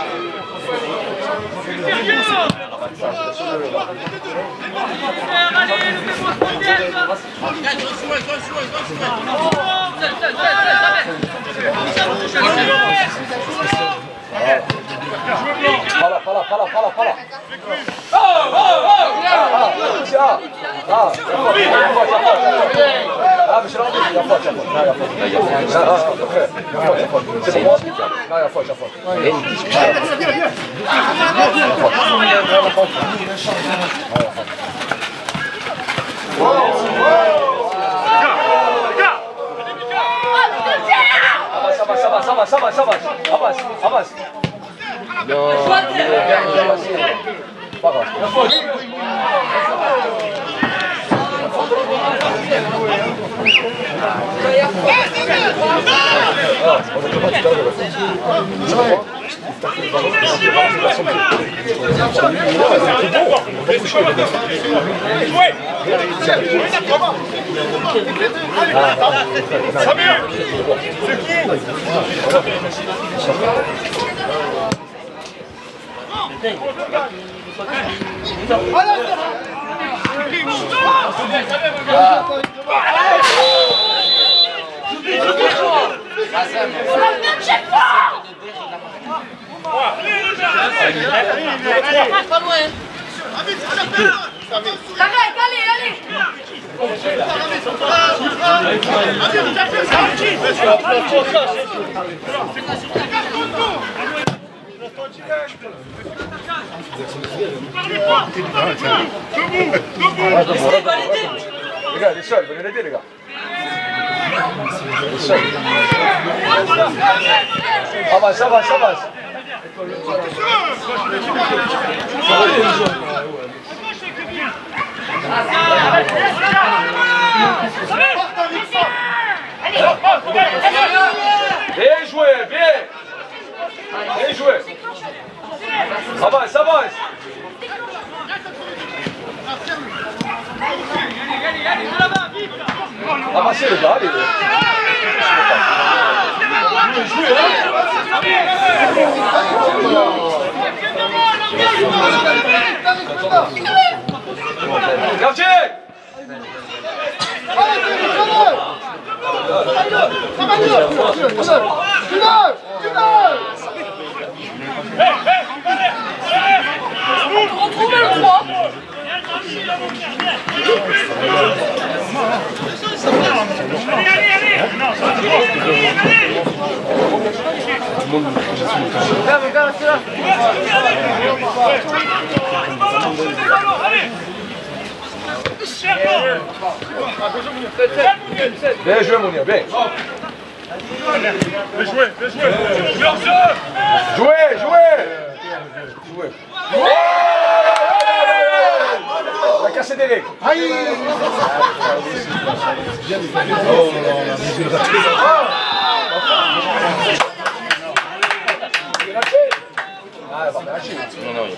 Pas là, pas là, pas là, pas là, pas là. Oh, oh, oh. Ah, ah, ah, ah, mais c'est là, il y a faute, il y a faute. Ah, il y a faute. Ah, ah, après, il y a faute, il y a faute. C'est bon, ah, il y a faute, il y a faute. Il y a une discussion. Ça va, ça va, ça va, ça va, ça va. Avance, avance. Non, pas grave. Pas loin. Arrête, allez, allez. Les gars, les sols, venez l'aider les gars. Les sols. Avance, avance, avance. Bien joué, bien. Bien joué. Avance, avance. Allez, allez, allez, de la main, vite. Ramassez le gars, allez. Gardien! Retrouvez le droit. Bien joué, Mounir, bien. Bien joué, bien joué. Jouez, jouez. Jouez. La cassé des règles. Aïe! Non, non,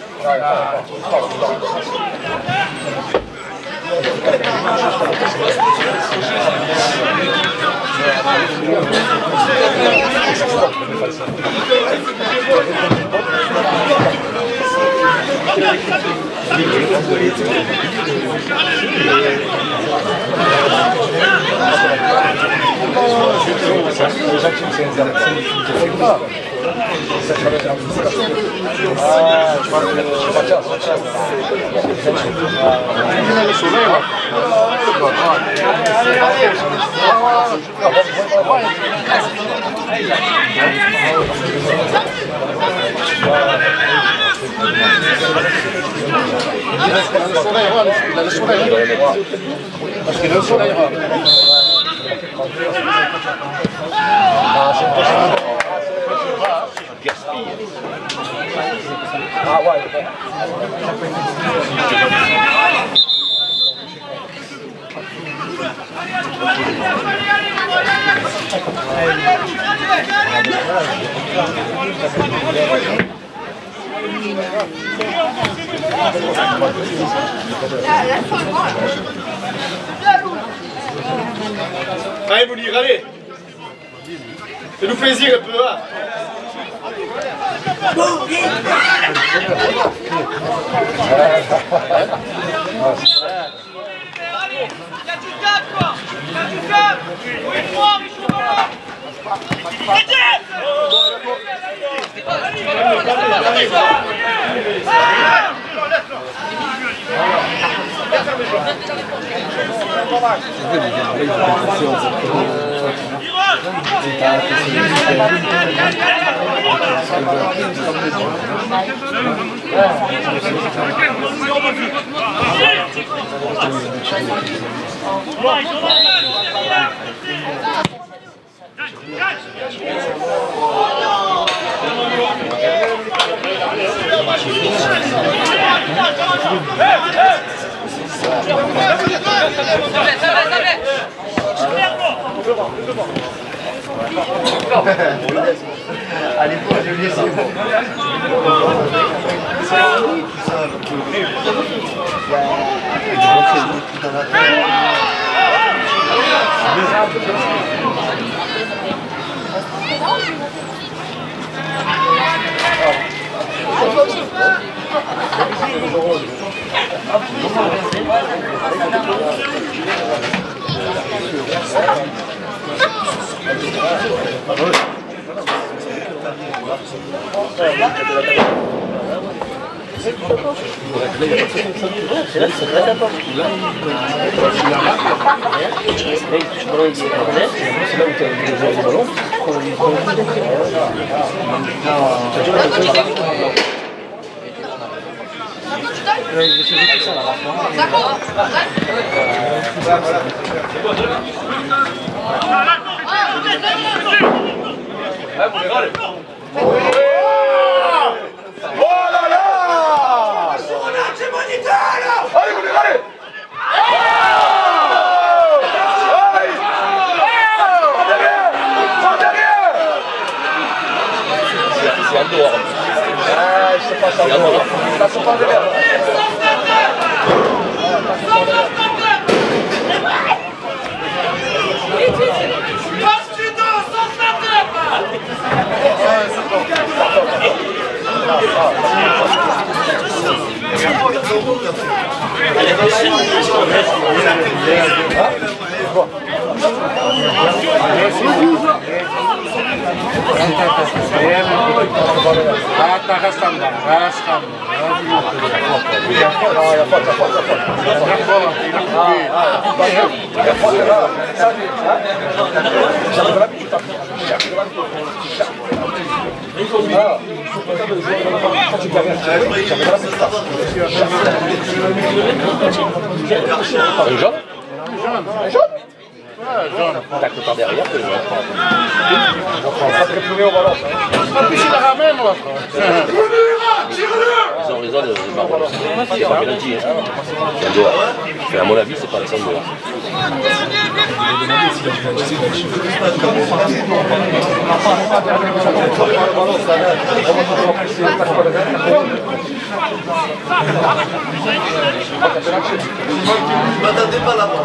Parce qu'il a le soleil. gaspille. Ah ouais. Allez, Mounir, allez. Fais-nous plaisir un peu, hein. Allez, bon, je l'ai, c'est bon. C'est là, c'est là d'abord. Là, il touche ballon, il est corner. C'est là où tu as le ballon. Ouais, je vais changer tout ça là. Ah, vous regardez. Oh là là! Allez, vous les allez! C'est un dehors. Ah, je sais pas ça. Ça se passe derrière. Aspetta, restando, restando. Un jaune? Un jaune? Tacle par derrière que je vais prendre. En plus, il la ramène, l'autre. Ils ont raison de marron. C'est pas penalty. C'est un dehors. À mon avis, c'est pas le sang dehors. M'attendez pas là-bas.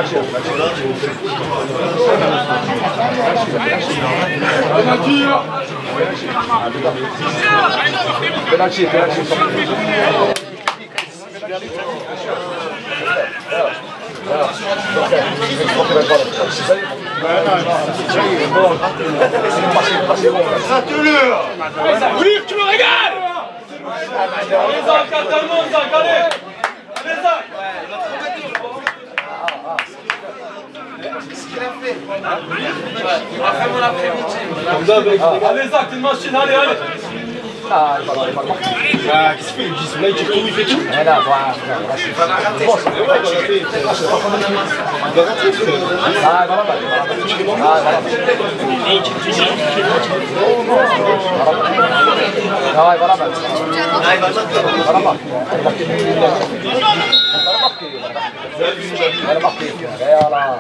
Penalty, penalty. Oui, tu me régales. Allez, Zach, tout le monde, Zach, allez. Allez, Zach. Ce qu'il a fait. Il m'a fait mon après-midi. Allez, Zach, t'es une machine, allez, allez. Ah, il va le marquer. Ah, qu'est-ce qu'il fait? Là, il tire tout, il fait tout. Eh là, voilà, frère, là, c'est pas la rater. Bon, c'est vrai, il va rater. Il va rater, frère. Ah, il va la battre, il va la battre. Ah, il va la battre. Non, il va la battre. Ah, il va le battre. Il va la marquer. Il va marquer. Il va la marquer. Il va la marquer. Voilà.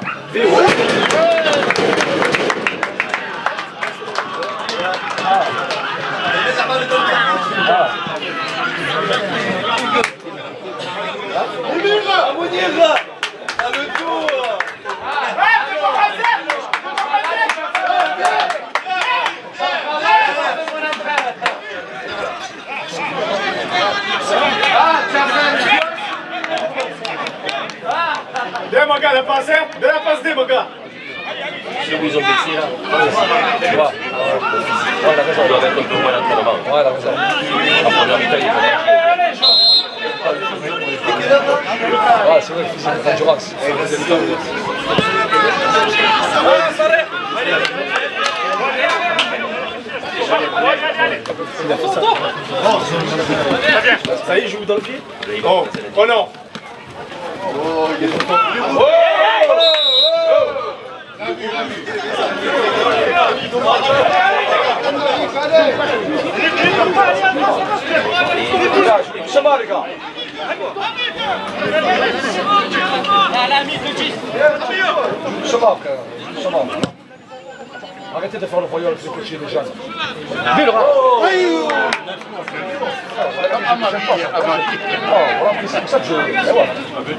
Viens, mon gars, la passe, hein? Viens, la passe, mon gars. Si ils ont baissé là, tu vois, il a raison, il doit être un peu moins d'entraînement. Ouais, il a raison. La première mi-temps, il est pas. Ouais, c'est vrai, physique, l'endurance. Ça y est, je joue dans le pied. Oh, oh non. Oh, il est trop fort. Oh, Ça va, les gars. Ça va, frère. Ça va. Arrêtez de faire le voyant, c'est coacher les jeunes. Viens, Laurent. Oh, voilà, c'est pour ça que je... Et voilà.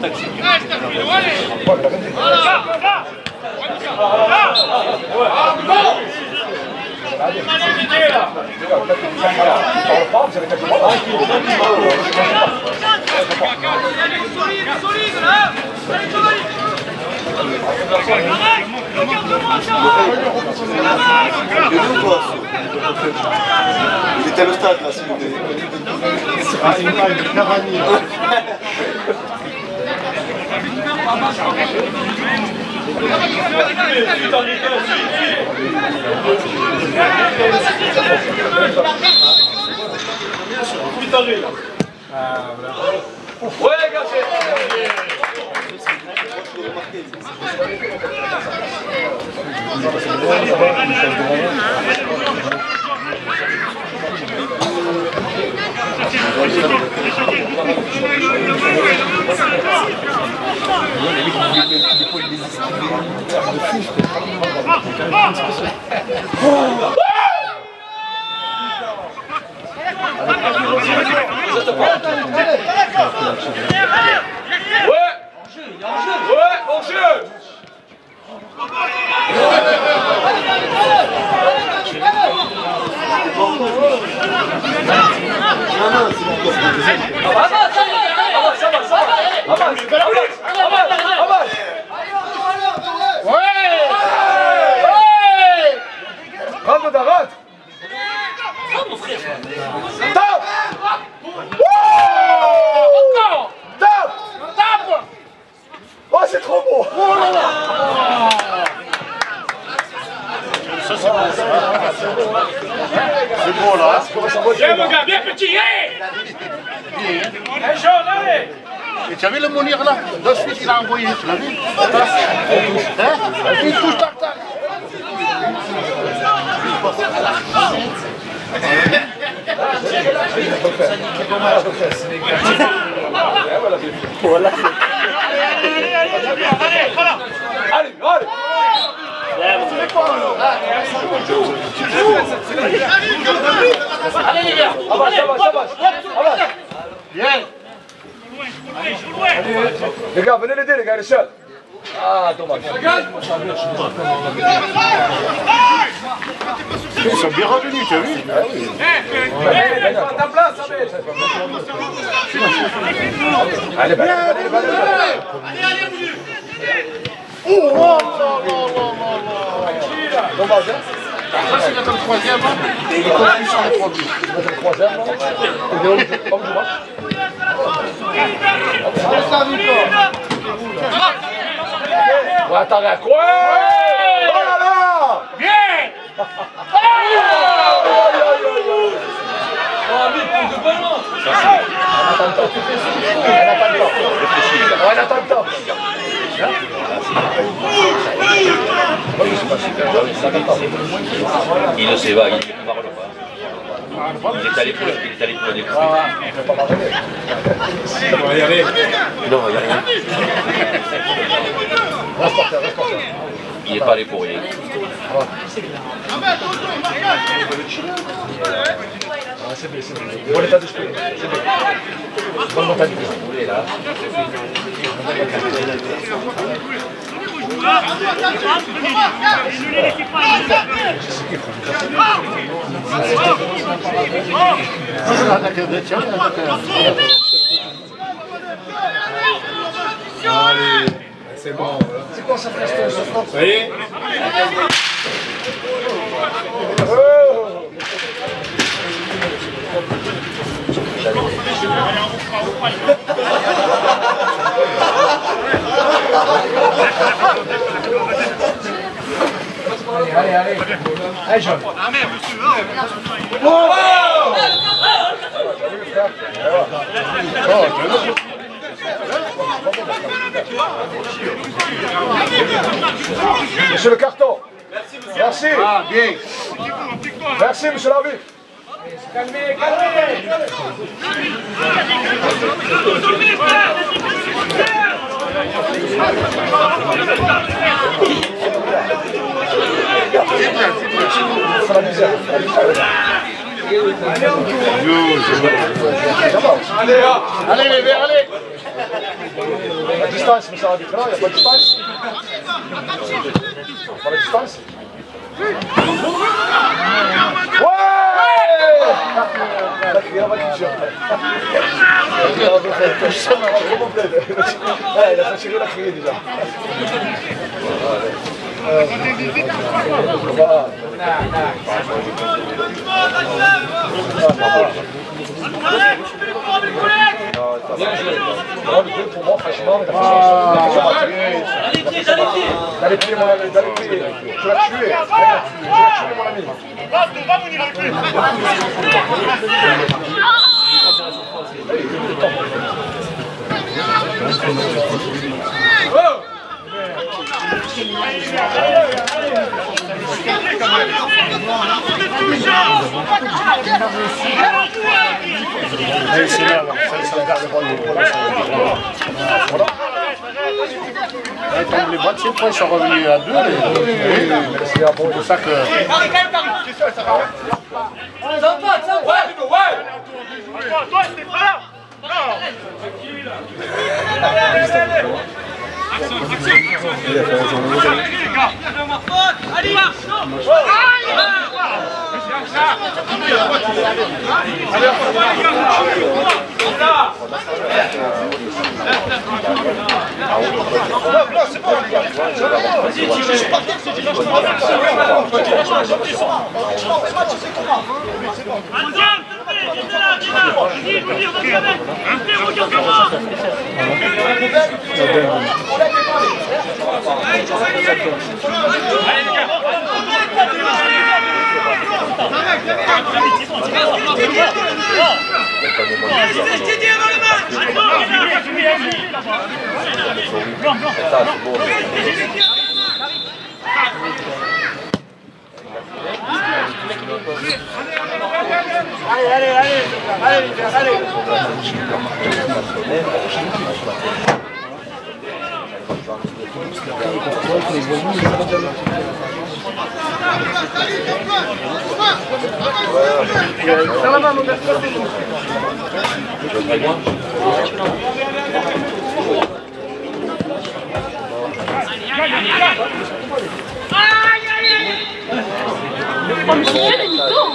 Il était au stade là, s'il vous plaît. Ah, il va, il est Cavani. Ouais, gâché. Avance, avance, avance, avance, avance, avance, avance, avance, c'est trop beau. Oh là là. Ça, c'est bon. C'est beau, là. Viens, mon gars, bien petit, hé! Un jaune, allez! Et tu as vu le Mounir là? De suite il a envoyé, tu l'as vu? Hein? Une touche tac tac. Voilà. Allez, allez, allez, voilà! Allez, allez! Allez les gars! Ça va, ça va, ça va! Bien! Les gars, venez l'aider, les gars, il est seul! Ah, dommage! Ils sont bien revenus, tu as vu? Allez, à ta place, Ahmed! Allez, allez, allez, allez! Oh, oh, oh, oh, oh, Dommage, hein? Ça, c'est le troisième, hein? Il continue sur les trois buts. Le troisième, non? Homme du match. Ouais, t'arrêtes. Ouais! Oh là là! Bien! On attend le temps. On attend le temps. On attend le temps. Il ne sait pas, il ne parle pas. Il est allé pour le il est allé pour le décret. On va y aller. Non, il n'y a rien. Reste par terre, reste par terre. Il n'est pas allé pour rien. Ah, c'est bien, c'est bien. Bon état d'esprit. C'est bien. Bonne mentalité. Il est là. Allez, c'est bon. C'est quoi ça fait ce soir? Ça y est. Oh. Allez, allez, allez. Allez, John. Ah merde, monsieur! Oh! Monsieur le carton. Merci. Ah, bien. Merci, monsieur l'arbitre. Calmez, calmez. C'est la misère. Allez, Allez les verts, allez! la distance, monsieur l'arbitre, non, il n'y a pas de distance. Pas de distance. Ouais! Il a crié la voiture. Il a fait tirer, il a crié déjà. Voilà. Non, le deux pour moi, franchement, il a fait son match. Dans les pieds, mon ami, dans les pieds. Tu l'as tué. Tu l'as tué, mon ami. Va, va, on y va plus! Allez, c'est là, là. Ça, ça garde le ballon. Voilà. Comme les boîtiers, ils sont revenus à deux. C'est pour ça que... Toi, toi, t'es pas là! Action, action! Allez, marche! C'est bon, les gars. Vas-y, je suis parti, c'est dimanche. Regarde, Ça, c'est beau. Allez, allez, allez, allez, allez. Dans la main, mon gars. Oh, mais c'est que des mythos!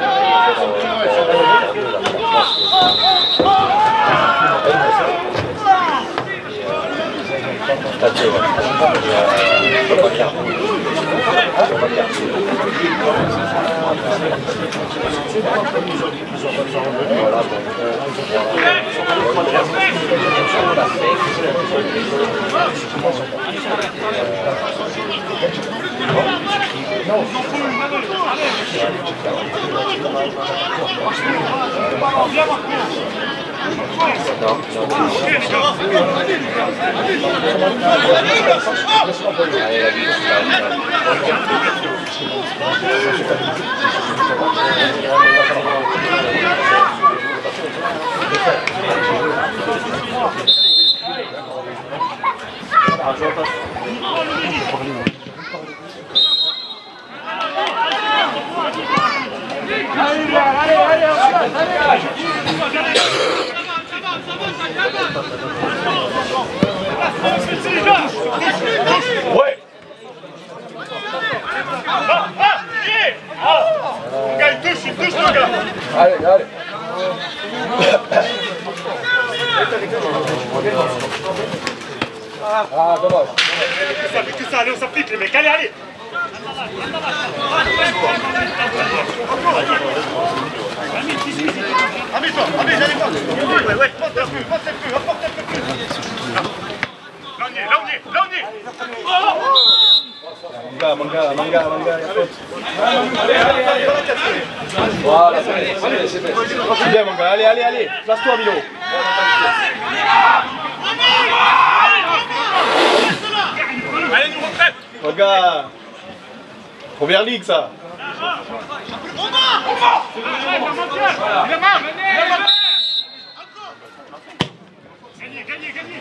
Ouais. Ah, ah, yeah. Ah. Le gars, il touche, il touche, le gars. Allez, allez. Ah, dommage. Que ça, que ça, allez, on s'applique, les mecs. Allez, allez. Amuse-toi, amuse, allez, porte. Ouais, ouais, porte un peu, porte un peu, apporte un peu plus. Là, on y est, là, on y est, là, on y est. Oh. Manga, manga, manga, manga, la faute. Voilà, c'est c'est C'est bien, manga, allez, allez, allez. Place-toi, Milo. Allez, nous retraite. Manga. Première ligue, ça. Gagnez, gagnez, gagnez.